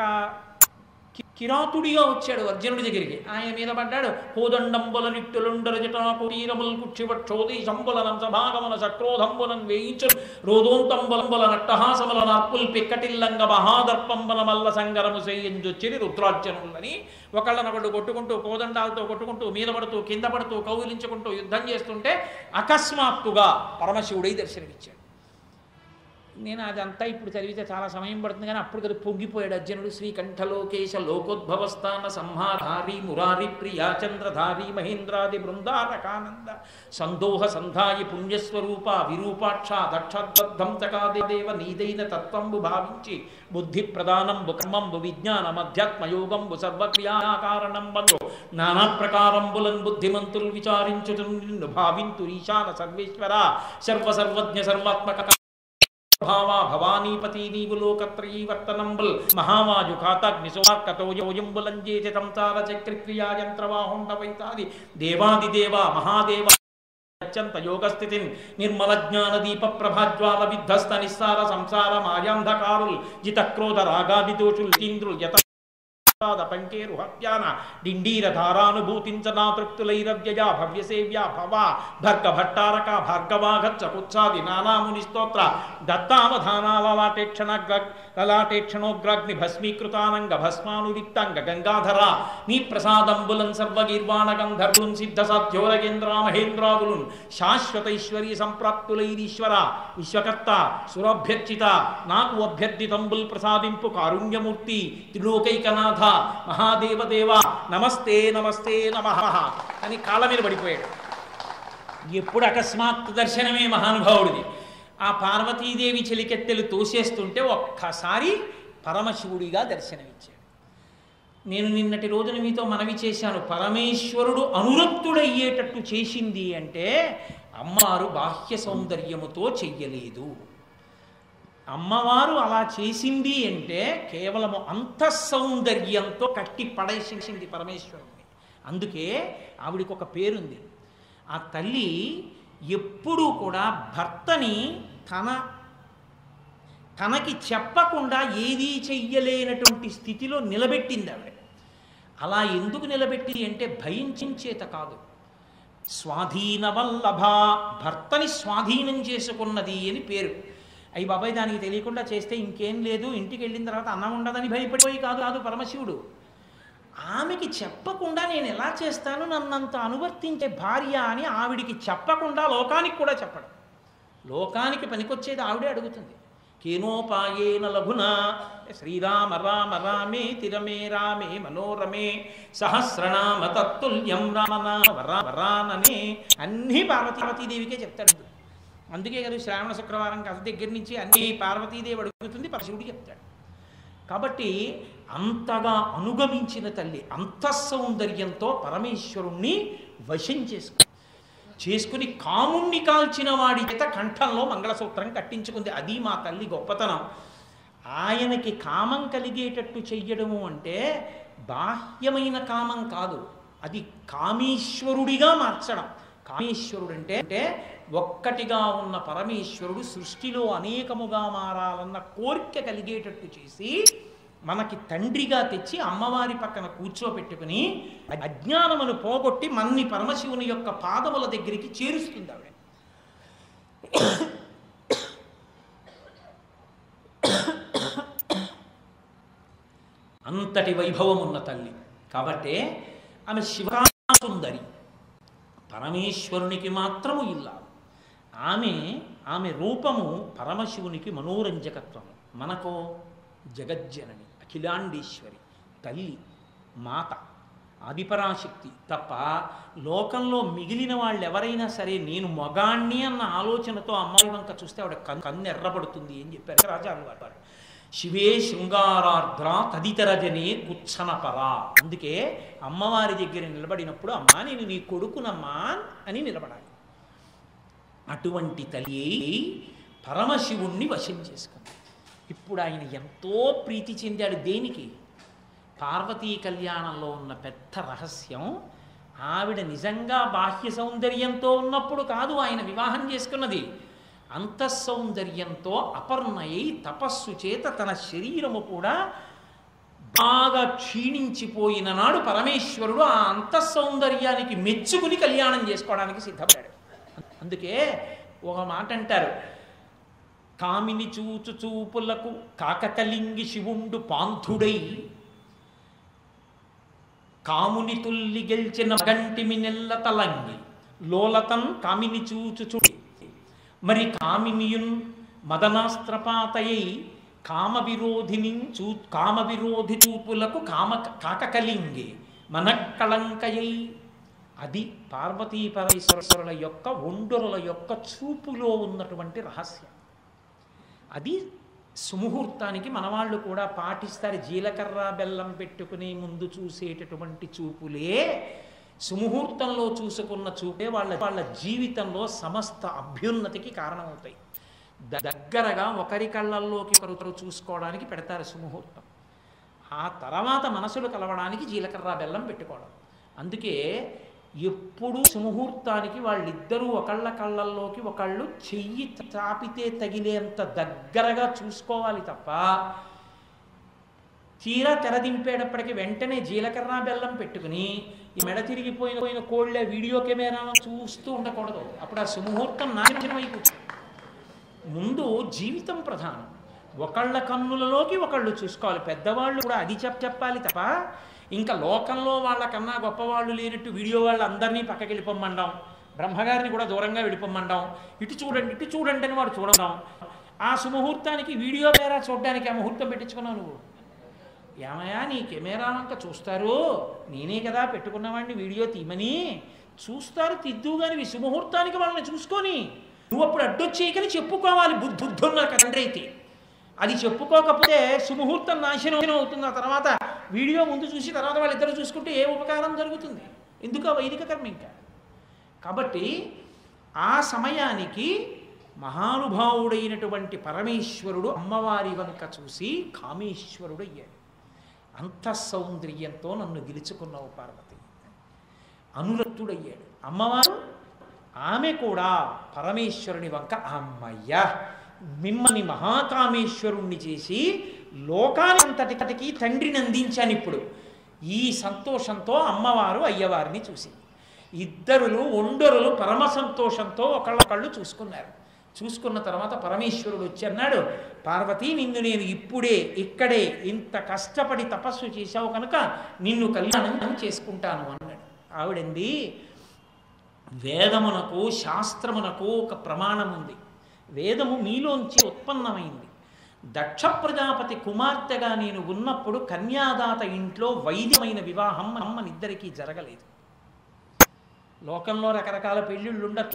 కిరాతుడిగా వచ్చాడు అర్జునుడి దగ్గరికి. ఆయన మీద పడ్డాడు. కోదండంబుల నిట్టులుండరు జటాకుటీరముల్ కుక్షివక్షోది శంబులనం సభాగమన సక్రోధంబులను వేయించు రోదోంతంబులంబుల నట్టహాసముల నర్పుల్ పిక్కటిల్లంగ మహాదర్పంబన మల్ల సంగరము చేయించొచ్చిరి రుద్రార్జనులని ఒకళ్ళనొకడు కొట్టుకుంటూ, కోదండాలతో కొట్టుకుంటూ, మీద పడుతూ, కింద పడుతూ, కౌగిలించుకుంటూ యుద్ధం చేస్తుంటే అకస్మాత్తుగా పరమశివుడై దర్శనమిచ్చాడు. నేను అదంతా ఇప్పుడు చదివితే చాలా సమయం పడుతుంది, కానీ అప్పుడు కదా పొంగిపోయాడు అర్జునుడు. శ్రీకంఠలోకేశ లోకోద్భవస్థాన సంహాధారి మురారి ప్రియా చంద్రధారి మహేంద్రాది బృందారకానంద సందోహ సంధాయి పుణ్యస్వరూప విరూపాక్ష దక్షాద్బద్ధం చకాదేవ నీదైన తత్వంబు భావించి బుద్ధి ప్రధానంబు కర్మంబు విజ్ఞానం అధ్యాత్మయోగంబు సర్వక్రియాకారణంబు నానా ప్రకారంబులన్ బుద్ధిమంతులు విచారించుతు నిన్ను భావింతు ఈశాన సర్వేశ్వర సర్వసర్వజ్ఞ సర్వాత్మక భావా భవానీపతి నీవు లోకత్రయీవర్తనంబుల్ మహావాజు ఖాతాగ్నిశోకతోయంబులంజేతి సంసార చక్రక్రియా యంత్రవాహుండవైతాది దేవాదిదేవ మహాదేవ అత్యంత యోగస్థితిన్ నిర్మల జ్ఞాన దీప ప్రభాజ్వాల విధ్వస్త నిస్సార సంసార మాయాంధకారుల్ జితక్రోధ రాగాది దోషుల్ ఇంద్రుల్ యత పంకేరు హత్యాన డిండీర ధారానుభూతించనా తృప్తులైరవ్యయా భవ్యసేవ్యా భవా భర్గ భట్టారక భార్గవాగచ్చ కుత్సాది నానాముని స్తోత్ర దత్తావధానాలలాటేక్షణ లలాటేక్షణోగ్రాగ్ని భస్మీకృతానంగ భస్మానురిక్తాంగ గంగాధర నీ ప్రసాదంబులన్ సర్వగీర్వాణ గంధర్వున్ సిద్ధ సాధ్యోరగేంద్ర మహేంద్రాదులున్ శాశ్వతైశ్వరీ సంప్రాప్తులైరీశ్వర విశ్వకర్త సురభ్యర్చిత నాకు అభ్యర్థితంబుల్ ప్రసాదింపు కారుణ్యమూర్తి త్రిలోకైకనాథ మహాదేవదేవ నమస్తే నమస్తే నమః అని కాళ్ళ మీద పడిపోయాడు. ఎప్పుడు అకస్మాత్ దర్శనమే మహానుభావుడిది. ఆ పార్వతీదేవి చెలికెత్తెలు తోసేస్తుంటే ఒక్కసారి పరమశివుడిగా దర్శనమిచ్చాడు. నేను నిన్నటి రోజున మీతో మనవి చేశాను, పరమేశ్వరుడు అనురక్తుడయ్యేటట్టు చేసింది అంటే అమ్మవారు బాహ్య సౌందర్యముతో చెయ్యలేదు. అమ్మవారు అలా చేసింది అంటే కేవలము అంతఃసౌందర్యంతో కట్టి పడేసింది పరమేశ్వరుడిని. అందుకే ఆవిడికి ఒక పేరుంది. ఆ తల్లి ఎప్పుడూ కూడా భర్తని తన తనకి చెప్పకుండా ఏదీ చెయ్యలేనటువంటి స్థితిలో నిలబెట్టింది ఆవిడ. అలా ఎందుకు నిలబెట్టింది అంటే భయించేత కాదు, స్వాధీన వల్లభ, భర్తని స్వాధీనం చేసుకున్నది అని పేరు. అయ్యి బాబాయ్ దానికి తెలియకుండా చేస్తే ఇంకేం లేదు, ఇంటికి వెళ్ళిన తర్వాత అన్నం ఉండదని భయపడిపోయి కాదు కాదు పరమశివుడు. ఆమెకి చెప్పకుండా నేను ఎలా చేస్తాను, నన్నంత అనువర్తించే భార్య అని ఆవిడికి చెప్పకుండా లోకానికి కూడా చెప్పడం. లోకానికి పనికొచ్చేది ఆవిడే అడుగుతుంది. కేనోపాయేన లఘునా శ్రీరామ రామ రామే తిరమే రామే మనోరమే సహస్రనామ తత్తుల్యం రామనామ వరాననే అన్నీ పార్వతీదేవికే చెప్తాడు. అందుకే కదా శ్రావణ శుక్రవారం కథ దగ్గర నుంచి అన్నీ పార్వతీదేవి అడుగుతుంది, పరశివుడు చెప్తాడు. కాబట్టి అంతగా అనుగమించిన తల్లి అంతఃసౌందర్యంతో పరమేశ్వరుణ్ణి వశం చేసుకు చేసుకుని కాముణ్ణి కాల్చిన వాడి చేత కంఠంలో మంగళసూత్రం కట్టించుకుంది. అది మా తల్లి గొప్పతనం. ఆయనకి కామం కలిగేటట్టు చెయ్యడము అంటే బాహ్యమైన కామం కాదు, అది కామేశ్వరుడిగా మార్చడం. కామేశ్వరుడు అంటే అంటే ఒక్కటిగా ఉన్న పరమేశ్వరుడు సృష్టిలో అనేకముగా మారాలన్న కోరిక కలిగేటట్టు చేసి మనకి తండ్రిగా తెచ్చి అమ్మవారి పక్కన కూర్చోబెట్టుకుని అజ్ఞానమును పోగొట్టి మన్ని పరమశివుని యొక్క పాదముల దగ్గరికి చేరుస్తుంది ఆవిడ. అంతటి వైభవం ఉన్న తల్లి కాబట్టి ఆమె శివసుందరి, పరమేశ్వరునికి మాత్రము ఇల్లాలు. ఆమె ఆమె రూపము పరమశివునికి మనోరంజకత్వము, మనకో జగజ్జనని అఖిలాండేశ్వరి తల్లి మాత ఆదిపరాశక్తి తప్ప లోకంలో మిగిలిన వాళ్ళు ఎవరైనా సరే నేను మొగాణ్ణి అన్న ఆలోచనతో అమ్మాయి వంక చూస్తే ఆవిడ కన్ను ఎర్రబడుతుంది అని చెప్పారు రాజాలు వారు. శివే శృంగారార్ద్ర తదితరజనే కుచ్చనపరా. అందుకే అమ్మవారి దగ్గర నిలబడినప్పుడు అమ్మా నేను నీ కొడుకునమ్మా అని నిలబడాలి. అటువంటి తల్లి పరమశివుణ్ణి వశం చేసుకుంది. ఇప్పుడు ఆయన ఎంతో ప్రీతి చెందాడు దేనికి? పార్వతీ కళ్యాణంలో ఉన్న పెద్ద రహస్యం ఆవిడ నిజంగా బాహ్య సౌందర్యంతో ఉన్నప్పుడు కాదు ఆయన వివాహం చేసుకున్నది, అంతఃసౌందర్యంతో అపర్ణయై తపస్సు చేత తన శరీరము కూడా బాగా క్షీణించిపోయిన నాడు పరమేశ్వరుడు ఆ అంతఃసౌందర్యానికి మెచ్చుకుని కళ్యాణం చేసుకోవడానికి సిద్ధపడ్డాడు. అందుకే ఒక మాట అంటారు, కామిని చూచు చూపులకు కాకకలింగి శివుండు పాంథుడై కాముని తుల్లి గెల్చిన గంటిమి నెల్ల తలంగి లోలతం కామిని చూచు చూడి మరి కామినియున్ మదనాస్త్రపాతయై కామ విరోధిని చూ కామ విరోధి చూపులకు కామ కాకకలింగి మనక్కళంకయై. అది పార్వతీ పరమేశ్వరుల యొక్క ఒండరుల యొక్క చూపులో ఉన్నటువంటి రహస్యం. అది సుముహూర్తానికి మనవాళ్ళు కూడా పాటిస్తారు. జీలకర్ర బెల్లం పెట్టుకుని ముందు చూసేటటువంటి చూపులే సుముహూర్తంలో చూసుకున్న చూపే వాళ్ళ వాళ్ళ జీవితంలో సమస్త అభ్యున్నతికి కారణమవుతాయి. దగ్గరగా ఒకరి కళ్ళల్లోకి ఒకరు చూసుకోవడానికి పెడతారు సుముహూర్తం. ఆ తర్వాత మనసులు కలవడానికి జీలకర్ర బెల్లం పెట్టుకోవడం. అందుకే ఎప్పుడూ సుముహూర్తానికి వాళ్ళిద్దరూ ఒకళ్ళ కళ్ళల్లోకి ఒకళ్ళు చెయ్యి చాపితే తగిలేంత దగ్గరగా చూసుకోవాలి తప్ప తీరా తెరదింపేటప్పటికి వెంటనే జీలకర్ర బెల్లం పెట్టుకుని ఈ మెడ తిరిగిపోయిన పోయిన కోళ్ళ వీడియో కెమెరాలో చూస్తూ ఉండకూడదు. అప్పుడు ఆ సుముహూర్తం నాశనం అయిపోతుంది. ముందు జీవితం ప్రధానం. ఒకళ్ళ కన్నులలోకి ఒకళ్ళు చూసుకోవాలి. పెద్దవాళ్ళు కూడా అది చెప్ప చెప్పాలి తప్ప ఇంకా లోకంలో వాళ్ళకన్నా గొప్పవాళ్ళు లేనట్టు వీడియో వాళ్ళు అందరినీ పక్కకి వెళ్ళిపోమ్మండం, బ్రహ్మగారిని కూడా దూరంగా వెళ్ళిపోమ్మండం, ఇటు చూడండి ఇటు చూడండి అని వాడు చూడడం. ఆ సుముహూర్తానికి వీడియో కెమెరా చూడడానికి ఆ ముహూర్తం పెట్టించుకున్నావు నువ్వు. ఏమయ్యా నీ కెమెరా వంక చూస్తారు, నేనే కదా పెట్టుకున్నవాడిని వీడియో తీయమని చూస్తారు తిద్దు కానీ సుముహూర్తానికి వాళ్ళని చూసుకొని నువ్వు అప్పుడు అడ్డొచ్చేయకని చెప్పుకోవాలి. బుద్ధున్న తండ్రి అయితే అది చెప్పుకోకపోతే సుముహూర్తం నాశనం అవుతుంది. ఆ తర్వాత వీడియో ముందు చూసి తర్వాత వాళ్ళిద్దరు చూసుకుంటే ఏ ఉపకారం జరుగుతుంది? ఎందుకు ఆ వైదిక కర్మ ఇంకా? కాబట్టి ఆ సమయానికి మహానుభావుడైనటువంటి పరమేశ్వరుడు అమ్మవారి వంక చూసి కామేశ్వరుడు అయ్యాడు. అంత సౌందర్యంతో నన్ను గెలుచుకున్నావు పార్వతి, అనురక్తుడయ్యాడు. అమ్మవారు ఆమె కూడా పరమేశ్వరుని వంక అమ్మయ్య మిమ్మల్ని మహాకామేశ్వరుణ్ణి చేసి లోకానంతటికి తండ్రిని అందించాను ఇప్పుడు. ఈ సంతోషంతో అమ్మవారు అయ్యవారిని చూసింది. ఇద్దరులు ఒండరులు పరమ సంతోషంతో ఒకళ్ళొకళ్ళు చూసుకున్నారు. చూసుకున్న తర్వాత పరమేశ్వరుడు వచ్చి అన్నాడు, పార్వతి నిన్ను నేను ఇప్పుడే ఇక్కడే ఇంత కష్టపడి తపస్సు చేశావు కనుక నిన్ను కళ్యాణం చేసుకుంటాను అన్నాడు. ఆవిడంది, వేదమునకు శాస్త్రమునకు ఒక ప్రమాణం ఉంది. వేదము మీలోంచి ఉత్పన్నమైంది. దక్ష ప్రజాపతి కుమార్తెగా నేను ఉన్నప్పుడు కన్యాదాత ఇంట్లో వైద్యమైన వివాహం అమ్మనిద్దరికీ జరగలేదు. లోకంలో రకరకాల పెళ్ళిళ్ళు ఉండొచ్చు.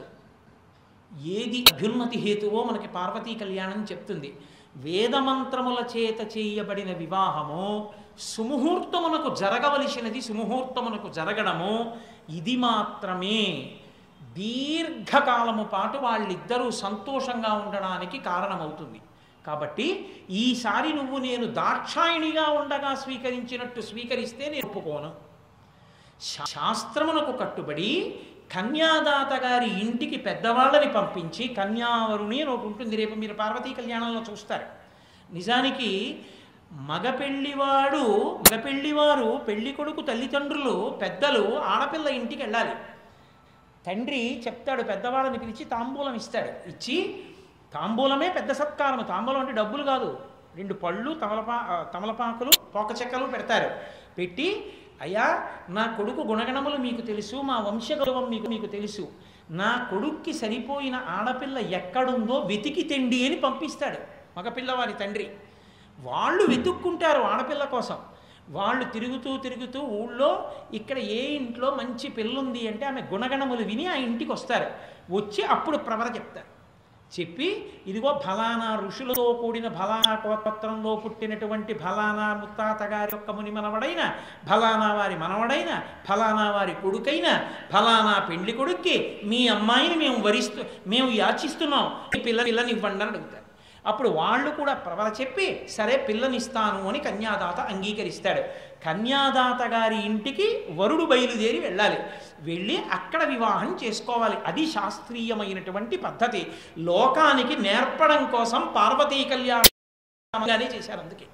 ఏది అభ్యున్నతి హేతువో మనకి పార్వతీ కళ్యాణం చెప్తుంది. వేదమంత్రముల చేత చేయబడిన వివాహము సుముహూర్తమునకు జరగవలసినది సుముహూర్తమునకు జరగడము ఇది మాత్రమే దీర్ఘకాలము పాటు వాళ్ళిద్దరూ సంతోషంగా ఉండడానికి కారణమవుతుంది. కాబట్టి ఈసారి నువ్వు నేను దాక్షాయిణిగా ఉండగా స్వీకరించినట్టు స్వీకరిస్తే నేను ఒప్పుకోను. శాస్త్రమునకు కట్టుబడి కన్యాదాత గారి ఇంటికి పెద్దవాళ్ళని పంపించి, కన్యావరుని అని ఒకటి ఉంటుంది, రేపు మీరు పార్వతీ కళ్యాణంలో చూస్తారు. నిజానికి మగపెళ్లివాడు మగపెళ్లివారు పెళ్లి కొడుకు తల్లిదండ్రులు పెద్దలు ఆడపిల్ల ఇంటికి వెళ్ళాలి. తండ్రి చెప్తాడు, పెద్దవాళ్ళని పిలిచి తాంబూలం ఇస్తాడు. ఇచ్చి తాంబూలమే పెద్ద సత్కారం. తాంబూలం అంటే డబ్బులు కాదు, రెండు పళ్ళు తమలపా తమలపాకులు పోక చెక్కలు పెడతారు. పెట్టి, అయ్యా నా కొడుకు గుణగణములు మీకు తెలుసు, మా వంశగౌరవం మీకు మీకు తెలుసు, నా కొడుక్కి సరిపోయిన ఆడపిల్ల ఎక్కడుందో వెతికి తెండి అని పంపిస్తాడు మగపిల్లవారి తండ్రి. వాళ్ళు వెతుక్కుంటారు ఆడపిల్ల కోసం. వాళ్ళు తిరుగుతూ తిరుగుతూ ఊళ్ళో ఇక్కడ ఏ ఇంట్లో మంచి పిల్లుంది అంటే ఆమె గుణగణములు విని ఆ ఇంటికి వస్తారు. వచ్చి అప్పుడు ప్రవర చెప్తారు. చెప్పి, ఇదిగో ఫలానా ఋషులతో కూడిన ఫలానా గోత్రంలో పుట్టినటువంటి ఫలానా ముత్తాత గారి యొక్క ముని మనవడైన, ఫలానా వారి మనవడైన, ఫలానా వారి కొడుకైన, ఫలానా పెండ్లి కొడుక్కి మీ అమ్మాయిని మేము వరిస్తూ మేము యాచిస్తున్నాం, ఈ పిల్ల పిల్లని ఇవ్వండి అని అడుగుతారు. అప్పుడు వాళ్ళు కూడా ప్రవర చెప్పి సరే పిల్లనిస్తాను అని కన్యాదాత అంగీకరిస్తాడు. కన్యాదాత గారి ఇంటికి వరుడు బయలుదేరి వెళ్ళాలి. వెళ్ళి అక్కడ వివాహం చేసుకోవాలి. అది శాస్త్రీయమైనటువంటి పద్ధతి. లోకానికి నేర్పడం కోసం పార్వతీ కళ్యాణంగానే చేశారు. అందుకే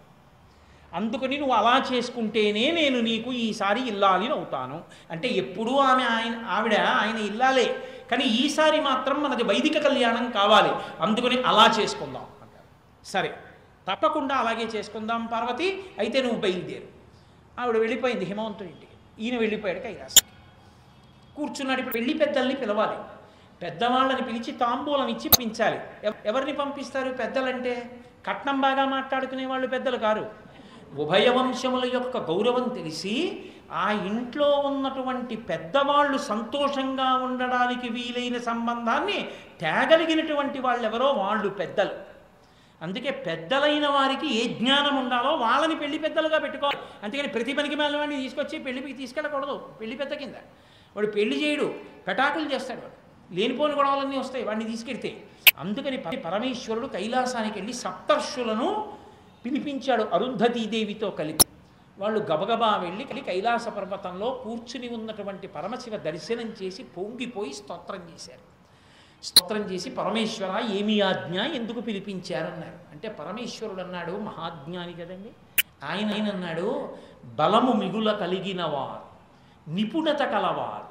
అందుకని నువ్వు అలా చేసుకుంటేనే నేను నీకు ఈసారి ఇల్లాలి అవుతాను అంటే, ఎప్పుడూ ఆమె ఆయన ఆవిడ ఆయన ఇల్లాలే, కానీ ఈసారి మాత్రం మనది వైదిక కళ్యాణం కావాలి, అందుకని అలా చేసుకుందాం అంటారు. సరే తప్పకుండా అలాగే చేసుకుందాం పార్వతి, అయితే నువ్వు బయలుదేరు. ఆవిడ వెళ్ళిపోయింది హిమవంతుడి ఇంటికి. ఈయన వెళ్ళిపోయాడు కైలాసకి. కూర్చున్నాడు. ఇప్పుడు పెళ్లి పెద్దల్ని పిలవాలి. పెద్దవాళ్ళని పిలిచి తాంబూలం ఇచ్చి పంపించాలి. ఎవరిని పంపిస్తారు? పెద్దలంటే కట్నం బాగా మాట్లాడుకునే వాళ్ళు పెద్దలు కారు. ఉభయ వంశముల యొక్క గౌరవం తెలిసి ఆ ఇంట్లో ఉన్నటువంటి పెద్దవాళ్ళు సంతోషంగా ఉండడానికి వీలైన సంబంధాన్ని తేగలిగినటువంటి వాళ్ళెవరో వాళ్ళు పెద్దలు. అందుకే పెద్దలైన వారికి ఏ జ్ఞానం ఉండాలో వాళ్ళని పెళ్లి పెద్దలుగా పెట్టుకోవాలి. అంతేకాని ప్రతి పనికి వాడిని తీసుకొచ్చి పెళ్లికి తీసుకెళ్ళకూడదు. పెళ్లి పెద్ద కింద వాడు పెళ్లి చేయడు, పెటాకులు చేస్తాడు. వాడు లేనిపోని గొడవలన్నీ వస్తాయి వాడిని తీసుకెడితే. అందుకని పరమేశ్వరుడు కైలాసానికి వెళ్ళి సప్తర్షులను పిలిపించాడు అరుంధతీదేవితో కలిపి. వాళ్ళు గబగబా వెళ్ళి కైలాస పర్వతంలో కూర్చుని ఉన్నటువంటి పరమశివ దర్శనం చేసి పొంగిపోయి స్తోత్రం చేశారు. స్తోత్రం చేసి, పరమేశ్వర ఏమి ఆజ్ఞ, ఎందుకు పిలిపించారన్నారు. అంటే పరమేశ్వరుడు అన్నాడు, మహాజ్ఞాని కదండి ఆయన. ఆయన అన్నాడు, బలము మిగుల కలిగిన వారు, నిపుణత కలవారు,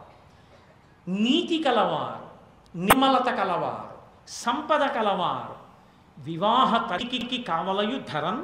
నీతి కలవారు, నిర్మలత కలవారు, సంపద కలవారు, వివాహ తడికి కావలయు ధరన్.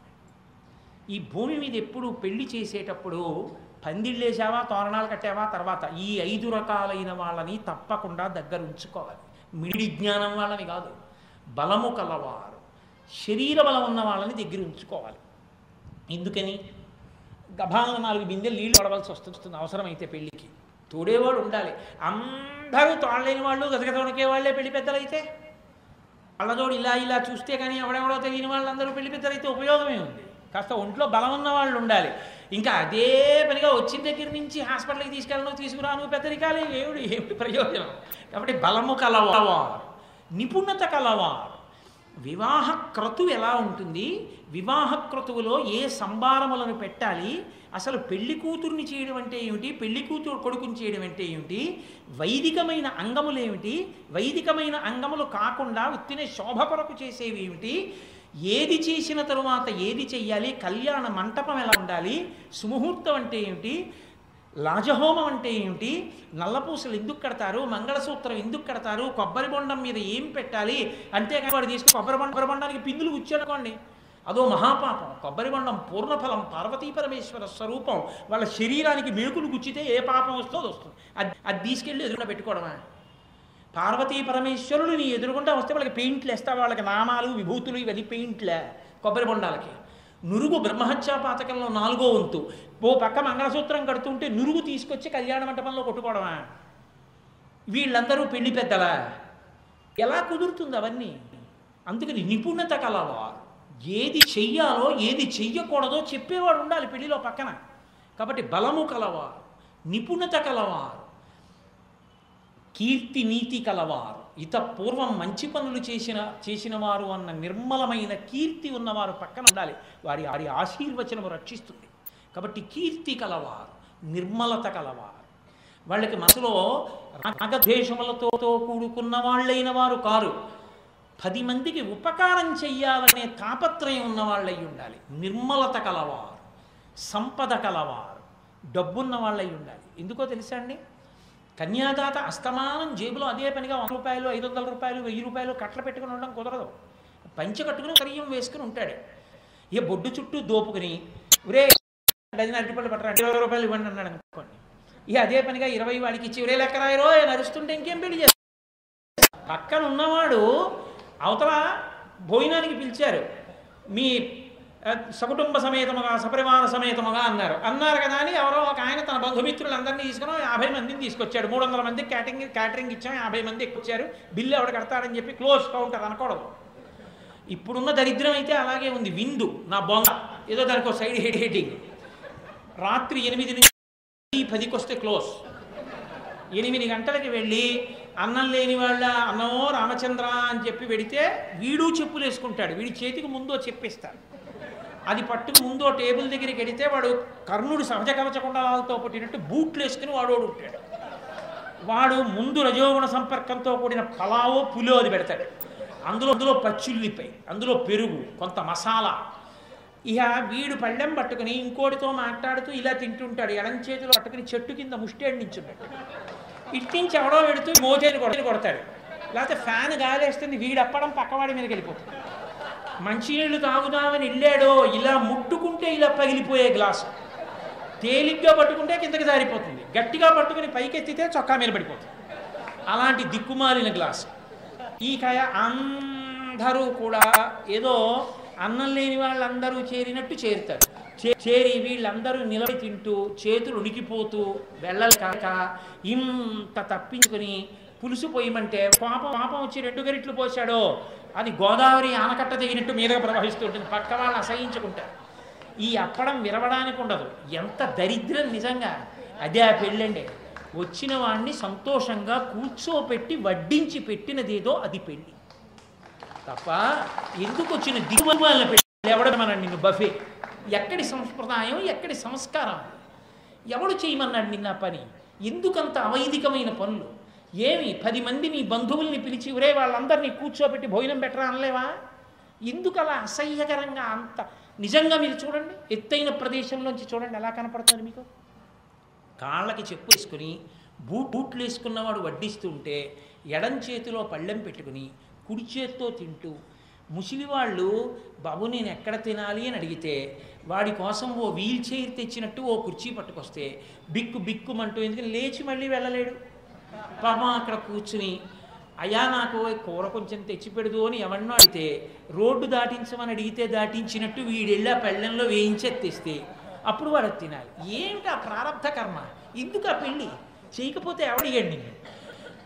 ఈ భూమి మీద ఎప్పుడు పెళ్లి చేసేటప్పుడు పందిళ్ళేసావా, తోరణాలు కట్టావా, తర్వాత ఈ ఐదు రకాలైన వాళ్ళని తప్పకుండా దగ్గర ఉంచుకోవాలి. మిడి జ్ఞానం వాళ్ళని కాదు, బలము కలవారు, శరీర బలం ఉన్న వాళ్ళని దగ్గర ఉంచుకోవాలి. ఎందుకని? గభాలను నాలుగు బిందెలు నీళ్లు పడవలసి వస్తుంది అవసరమైతే పెళ్లికి. తోడేవాడు ఉండాలి. అందరూ తోడలేని వాళ్ళు గజగజ వణకే వాళ్ళే పెళ్లి పెద్దలైతే కళ్ళజోడు ఇలా ఇలా చూస్తే కానీ ఎవడెవడో తెలియని వాళ్ళందరూ పెళ్లి పెద్దలైతే ఉపయోగమే ఉంది. కాస్త ఒంట్లో బలం ఉన్న వాళ్ళు ఉండాలి. ఇంకా అదే పనిగా వచ్చిన దగ్గర నుంచి హాస్పిటల్కి తీసుకెళ్ళను తీసుకురాను పెద్దరికాలే ఏమిటి ఏమిటి ప్రయోజనం. కాబట్టి బలము కలవారు, నిపుణత కలవారు. వివాహ క్రతువు ఎలా ఉంటుంది, వివాహ క్రతువులో ఏ సంభారములను పెట్టాలి, అసలు పెళ్లి కూతుర్ని చేయడం అంటే ఏమిటి, పెళ్లి కూతురు కొడుకుని చేయడం అంటే ఏమిటి, వైదికమైన అంగములు ఏమిటి, వైదికమైన అంగములు కాకుండా ఉత్తినే శోభ కొరకు చేసేవి ఏమిటి, ఏది చేసిన తరువాత ఏది చెయ్యాలి, కళ్యాణ మంటపం ఎలా ఉండాలి, సుముహూర్తం అంటే ఏమిటి, లాజహోమం అంటే ఏమిటి, నల్లపూసలు ఎందుకు కడతారు, మంగళసూత్రం ఎందుకు కడతారు, కొబ్బరి బొండం మీద ఏం పెట్టాలి, అంతేకాని వాడు తీసుకుని కొబ్బరి బొండ కొబ్బరి బొండానికి పిందులు గుచ్చాడుకోండి అదో మహాపాపం. కొబ్బరి బొండం పూర్ణఫలం, పార్వతీ పరమేశ్వర స్వరూపం. వాళ్ళ శరీరానికి మేకులు గుచ్చితే ఏ పాపం వస్తుందో వస్తుంది. అది అది తీసుకెళ్ళి ఎదురుగా పెట్టుకోవడమా? పార్వతీ పరమేశ్వరుడు నీ ఎదురుగుండా వస్తే వాళ్ళకి పెయింట్లు వేస్తావా, వాళ్ళకి నామాలు విభూతులు ఇవన్నీ పెయింట్లే కొబ్బరి బొండాలకి. నురుగు బ్రహ్మహత్యా పాతకంలో నాలుగో వంతు. ఓ పక్క మంగళసూత్రం కడుతుంటే నురుగు తీసుకొచ్చి కళ్యాణ మంటపంలో కొట్టుకోవడమా? వీళ్ళందరూ పెళ్లి పెద్దలా? ఎలా కుదురుతుంది అవన్నీ? అందుకని నిపుణత కలవారు, ఏది చెయ్యాలో ఏది చెయ్యకూడదో చెప్పేవాడు ఉండాలి పెళ్లిలో పక్కన. కాబట్టి బలము కలవారు, నిపుణత కలవారు, కీర్తి నీతి కలవారు, ఇత పూర్వం మంచి పనులు చేసిన చేసిన వారు అన్న నిర్మలమైన కీర్తి ఉన్నవారు పక్కన ఉండాలి. వారి వారి ఆశీర్వచనము రక్షిస్తుంది. కాబట్టి కీర్తి కలవారు, నిర్మలత కలవారు, వాళ్ళకి మనసులో రాగద్వేషములతో కూడుకున్న వాళ్ళైన వారు కారు. పది మందికి ఉపకారం చెయ్యాలనే తాపత్రయం ఉన్న వాళ్ళై ఉండాలి. నిర్మలత కలవారు, సంపద కలవారు, డబ్బున్న వాళ్ళై ఉండాలి. ఎందుకో తెలుసా అండి, కన్యాదాత అస్తమానం జేబులో అదే పనిగా వంద రూపాయలు ఐదు వందల రూపాయలు వెయ్యి రూపాయలు కట్ల పెట్టుకుని ఉండడం కుదరదు. పంచె కట్టుకుని కరియం వేసుకుని ఉంటాడు. ఇక బొడ్డు చుట్టూ దోపుకుని ఒరే డజన్ అరటిపళ్ళు పట్టరా ఇరవై రూపాయలు ఇవ్వండి అన్నాడు అనుకోండి. ఇక అదే పనిగా ఇరవై వాడికి ఇచ్చి ఒరే లెక్కరాయరో నడుస్తుంటే ఇంకేం పెళ్లి చేస్తారు. పక్కన ఉన్నవాడు అవతల భోజనానికి పిలిచారు, మీ సకుటుంబ సమేతముగా సపరివార సమేతముగా అన్నారు అన్నారు కదా అని ఎవరో ఒక ఆయన తన బంధుమిత్రులందరినీ తీసుకుని యాభై మందిని తీసుకొచ్చాడు. మూడు వందల మందికి క్యాటరింగ్ క్యాటరింగ్ ఇచ్చాం, యాభై మంది ఎక్కువచ్చారు, బిల్లు ఎవడు కడతాడని చెప్పి క్లోజ్ కౌంటర్ అనకూడదు. ఇప్పుడున్న దరిద్రం అయితే అలాగే ఉంది. విందు నా బొంగ ఏదో దానికి ఒక సైడ్ హెడ్ హెడ్డింగ్. రాత్రి ఎనిమిది నుంచి పదికి వస్తే క్లోజ్. ఎనిమిది గంటలకి వెళ్ళి అన్నం లేని వాళ్ళ అన్నమో రామచంద్ర అని చెప్పి పెడితే వీడు చెప్పులు వేసుకుంటాడు. వీడి చేతికి ముందో చెప్పిస్తాడు. అది పట్టుకు ముందో టేబుల్ దగ్గరికి వెడితే వాడు కర్ణుడు సహజ కవచ కుండలాలతో పుట్టినట్టు బూట్లు వేసుకుని వాడోడు ఉంటాడు. వాడు ముందు రజోగుణ సంపర్కంతో కూడిన పలావో పులో అది పెడతాడు. అందులో అందులో పచ్చిల్లిపై, అందులో పెరుగు, కొంత మసాలా. ఇక వీడు పళ్ళెం పట్టుకుని ఇంకోటితో మాట్లాడుతూ ఇలా తింటుంటాడు. ఎడం చేతిలో పట్టుకుని చెట్టు కింద ముష్టేడు నించుంటాడు. ఇట్టించి ఎవడో పెడుతూ మోచేని కొడ కొడతాడు. లేకపోతే ఫ్యాన్ గాలేస్తుంది, వీడప్పడం పక్కవాడి మీదకి వెళ్ళిపోతుంది. మంచినీళ్ళు తాగుదామని వెళ్ళాడో ఇలా ముట్టుకుంటే ఇలా పగిలిపోయే గ్లాసు, తేలిగ్గా పట్టుకుంటే కిందకి జారిపోతుంది, గట్టిగా పట్టుకుని పైకెత్తితే చొక్కా మీద పడిపోతుంది. అలాంటి దిక్కుమాలిన గ్లాసు. ఈ కయ అందరూ కూడా ఏదో అన్నం లేని వాళ్ళందరూ చేరినట్టు చేరుతారు. చేరి వీళ్ళందరూ నిలబడి తింటూ చేతులు ఉనికిపోతూ వెళ్ళలు కాక ఇంత తప్పించుకొని పులుసు పోయమంటే పాపం పాపం వచ్చి రెండు గరిట్లు పోసాడో అది గోదావరి ఆనకట్ట తెగినట్టు మీదగా ప్రవహిస్తూ ఉంటుంది. పక్క వాళ్ళు అసహించుకుంటారు. ఈ అప్పడం విరవడానికి ఉండదు. ఎంత దరిద్రం నిజంగా. అదే ఆ పెళ్ళండి. వచ్చిన వాడిని సంతోషంగా కూర్చోపెట్టి వడ్డించి పెట్టినదేదో అది పెళ్ళి తప్ప ఎందుకు వచ్చిన దిగుమల పెళ్ళి ఎవడమన్నాడు నిన్ను బఫే? ఎక్కడి సంప్రదాయం, ఎక్కడి సంస్కారం? ఎవడు చేయమన్నాడు నిన్న పని? ఎందుకంత అవైదికమైన పనులు? ఏమి పది మంది నీ బంధువుల్ని పిలిచి ఒరే వాళ్ళందరినీ కూర్చోబెట్టి భోజనం పెట్టరా అనలేవా? ఎందుకు అలా అసహ్యకరంగా అంత? నిజంగా మీరు చూడండి, ఎత్తైన ప్రదేశంలోంచి చూడండి ఎలా కనపడుతుంది మీకు. కాళ్ళకి చెప్పు వేసుకుని బూట్ బూట్లు వేసుకున్నవాడు వడ్డిస్తుంటే ఎడం చేతిలో పళ్ళెం పెట్టుకుని కుడి చేత్తో తింటూ ముసిలివాళ్ళు బాబు నేను ఎక్కడ తినాలి అని అడిగితే వాడి కోసం ఓ వీల్ చైర్ తెచ్చినట్టు ఓ కుర్చీ పట్టుకొస్తే బిక్కు బిక్కుమంటూ ఎందుకని లేచి మళ్ళీ వెళ్ళలేడు. పాపం అక్కడ కూర్చుని అయ్యా నాకు కూర కొంచెం తెచ్చిపెడదు అని ఎవరినో అడిగితే రోడ్డు దాటించమని అడిగితే దాటించినట్టు వీడెళ్ళి ఆ పళ్ళెంలో వేయించెత్తిస్తే అప్పుడు వాడు తినాలి. ఏమిటి ఆ ప్రారంభ కర్మ? ఎందుకు ఆ పెళ్ళి చేయకపోతే ఎవడిగాడు నిన్ను?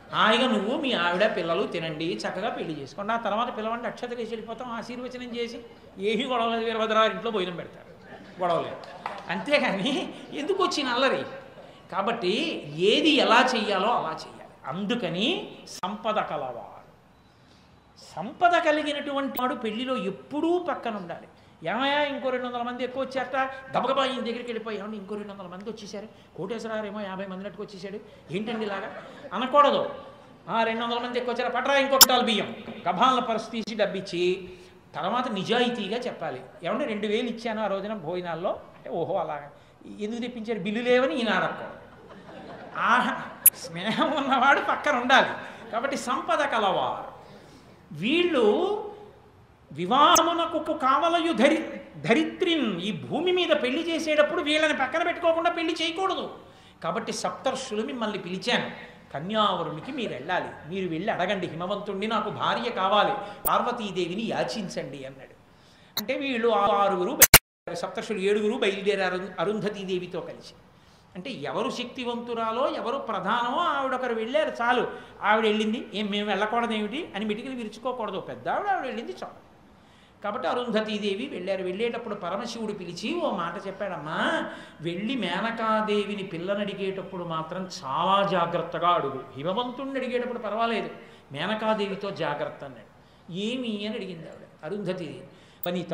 హాయిగా నువ్వు మీ ఆవిడ పిల్లలు తినండి, చక్కగా పెళ్లి చేసుకోండి. ఆ తర్వాత పిల్లవాడిని అక్షతలు వేసి వెళ్ళిపోతాం, ఆశీర్వచనం చేసి ఏమీ గొడవలేదు, వీరభద్రరావు ఇంట్లో భోజనం పెడతారు, గొడవలేదు. అంతేగాని ఎందుకు వచ్చిన అల్లరి? కాబట్టి ఏది ఎలా చెయ్యాలో అలా చెయ్యాలి. అందుకని సంపద కలవాడు, సంపద కలిగినటువంటి వాడు పెళ్లిలో ఎప్పుడూ పక్కన ఉండాలి. ఏమయ్యా ఇంకో రెండు వందల మంది ఎక్కువ వచ్చారట, గబగబా ఈయన దగ్గరికి వెళ్ళిపోయి ఏమంటే ఇంకో రెండు వందల మంది వచ్చేసారు, కోటేశ్వరరావు యాభై మంది నట్టుకు వచ్చేసాడు, ఏంటండి ఇలాగా అనకూడదు. రెండు వందల మంది ఎక్కువ వచ్చారా, పట్రా ఇంకొకటాలు బియ్యం, కభాల పరుసు తీసి డబ్బిచ్చి తర్వాత నిజాయితీగా చెప్పాలి. ఏమంటే రెండు వేలు ఇచ్చాను ఆ రోజున భోజనాల్లో అంటే, ఓహో అలాగా ఎందుకు తెప్పించారు, బిల్లు లేవని ఈయన అడక్కూడదు. ఆ స్నేహం ఉన్నవాడు పక్కన ఉండాలి. కాబట్టి సంపద కలవారు వీళ్ళు. వివాహమునకు కావలయు ధరి ధరిత్రిన్, ఈ భూమి మీద పెళ్లి చేసేటప్పుడు వీళ్ళని పక్కన పెట్టుకోకుండా పెళ్లి చేయకూడదు. కాబట్టి సప్తర్షులు మిమ్మల్ని పిలిచాను, కన్యావరునికి మీరు వెళ్ళాలి, మీరు వెళ్ళి అడగండి హిమవంతుణ్ణి నాకు భార్య కావాలి, పార్వతీదేవిని యాచించండి అన్నాడు. అంటే వీళ్ళు ఆరుగురు సప్తర్షులు ఏడుగురు బయలుదేరారు అరుంధతీదేవితో కలిసి. అంటే ఎవరు శక్తివంతురాలో ఎవరు ప్రధానమో ఆవిడొకరు వెళ్ళారు చాలు. ఆవిడ వెళ్ళింది, ఏం మేము వెళ్ళకూడదు ఏమిటి అని మిటికిలు విరుచుకోకూడదు, పెద్ద ఆవిడ ఆవిడ వెళ్ళింది చాలు. కాబట్టి అరుంధతీదేవి వెళ్ళారు. వెళ్ళేటప్పుడు పరమశివుడు పిలిచి ఓ మాట చెప్పాడమ్మా, వెళ్ళి మేనకాదేవిని పిల్లనడిగేటప్పుడు మాత్రం చాలా జాగ్రత్తగా అడుగు, హిమవంతుణ్ణి అడిగేటప్పుడు పర్వాలేదు, మేనకాదేవితో జాగ్రత్త అన్నాడు. ఏమి అని అడిగింది ఆవిడ అరుంధతీదేవి. వనిత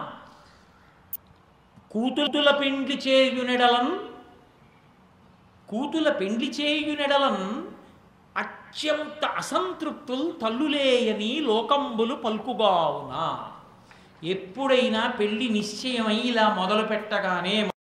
కూతుల పెండ్లి చేయునెడలన్ కూతుల పెండ్లి చేయునెడలన్ అత్యంత అసంతృప్తులు తల్లులేయని లోకంబులు పలుకుగావునా. ఎప్పుడైనా పెళ్లి నిశ్చయమై ఇలా మొదలు పెట్టగానే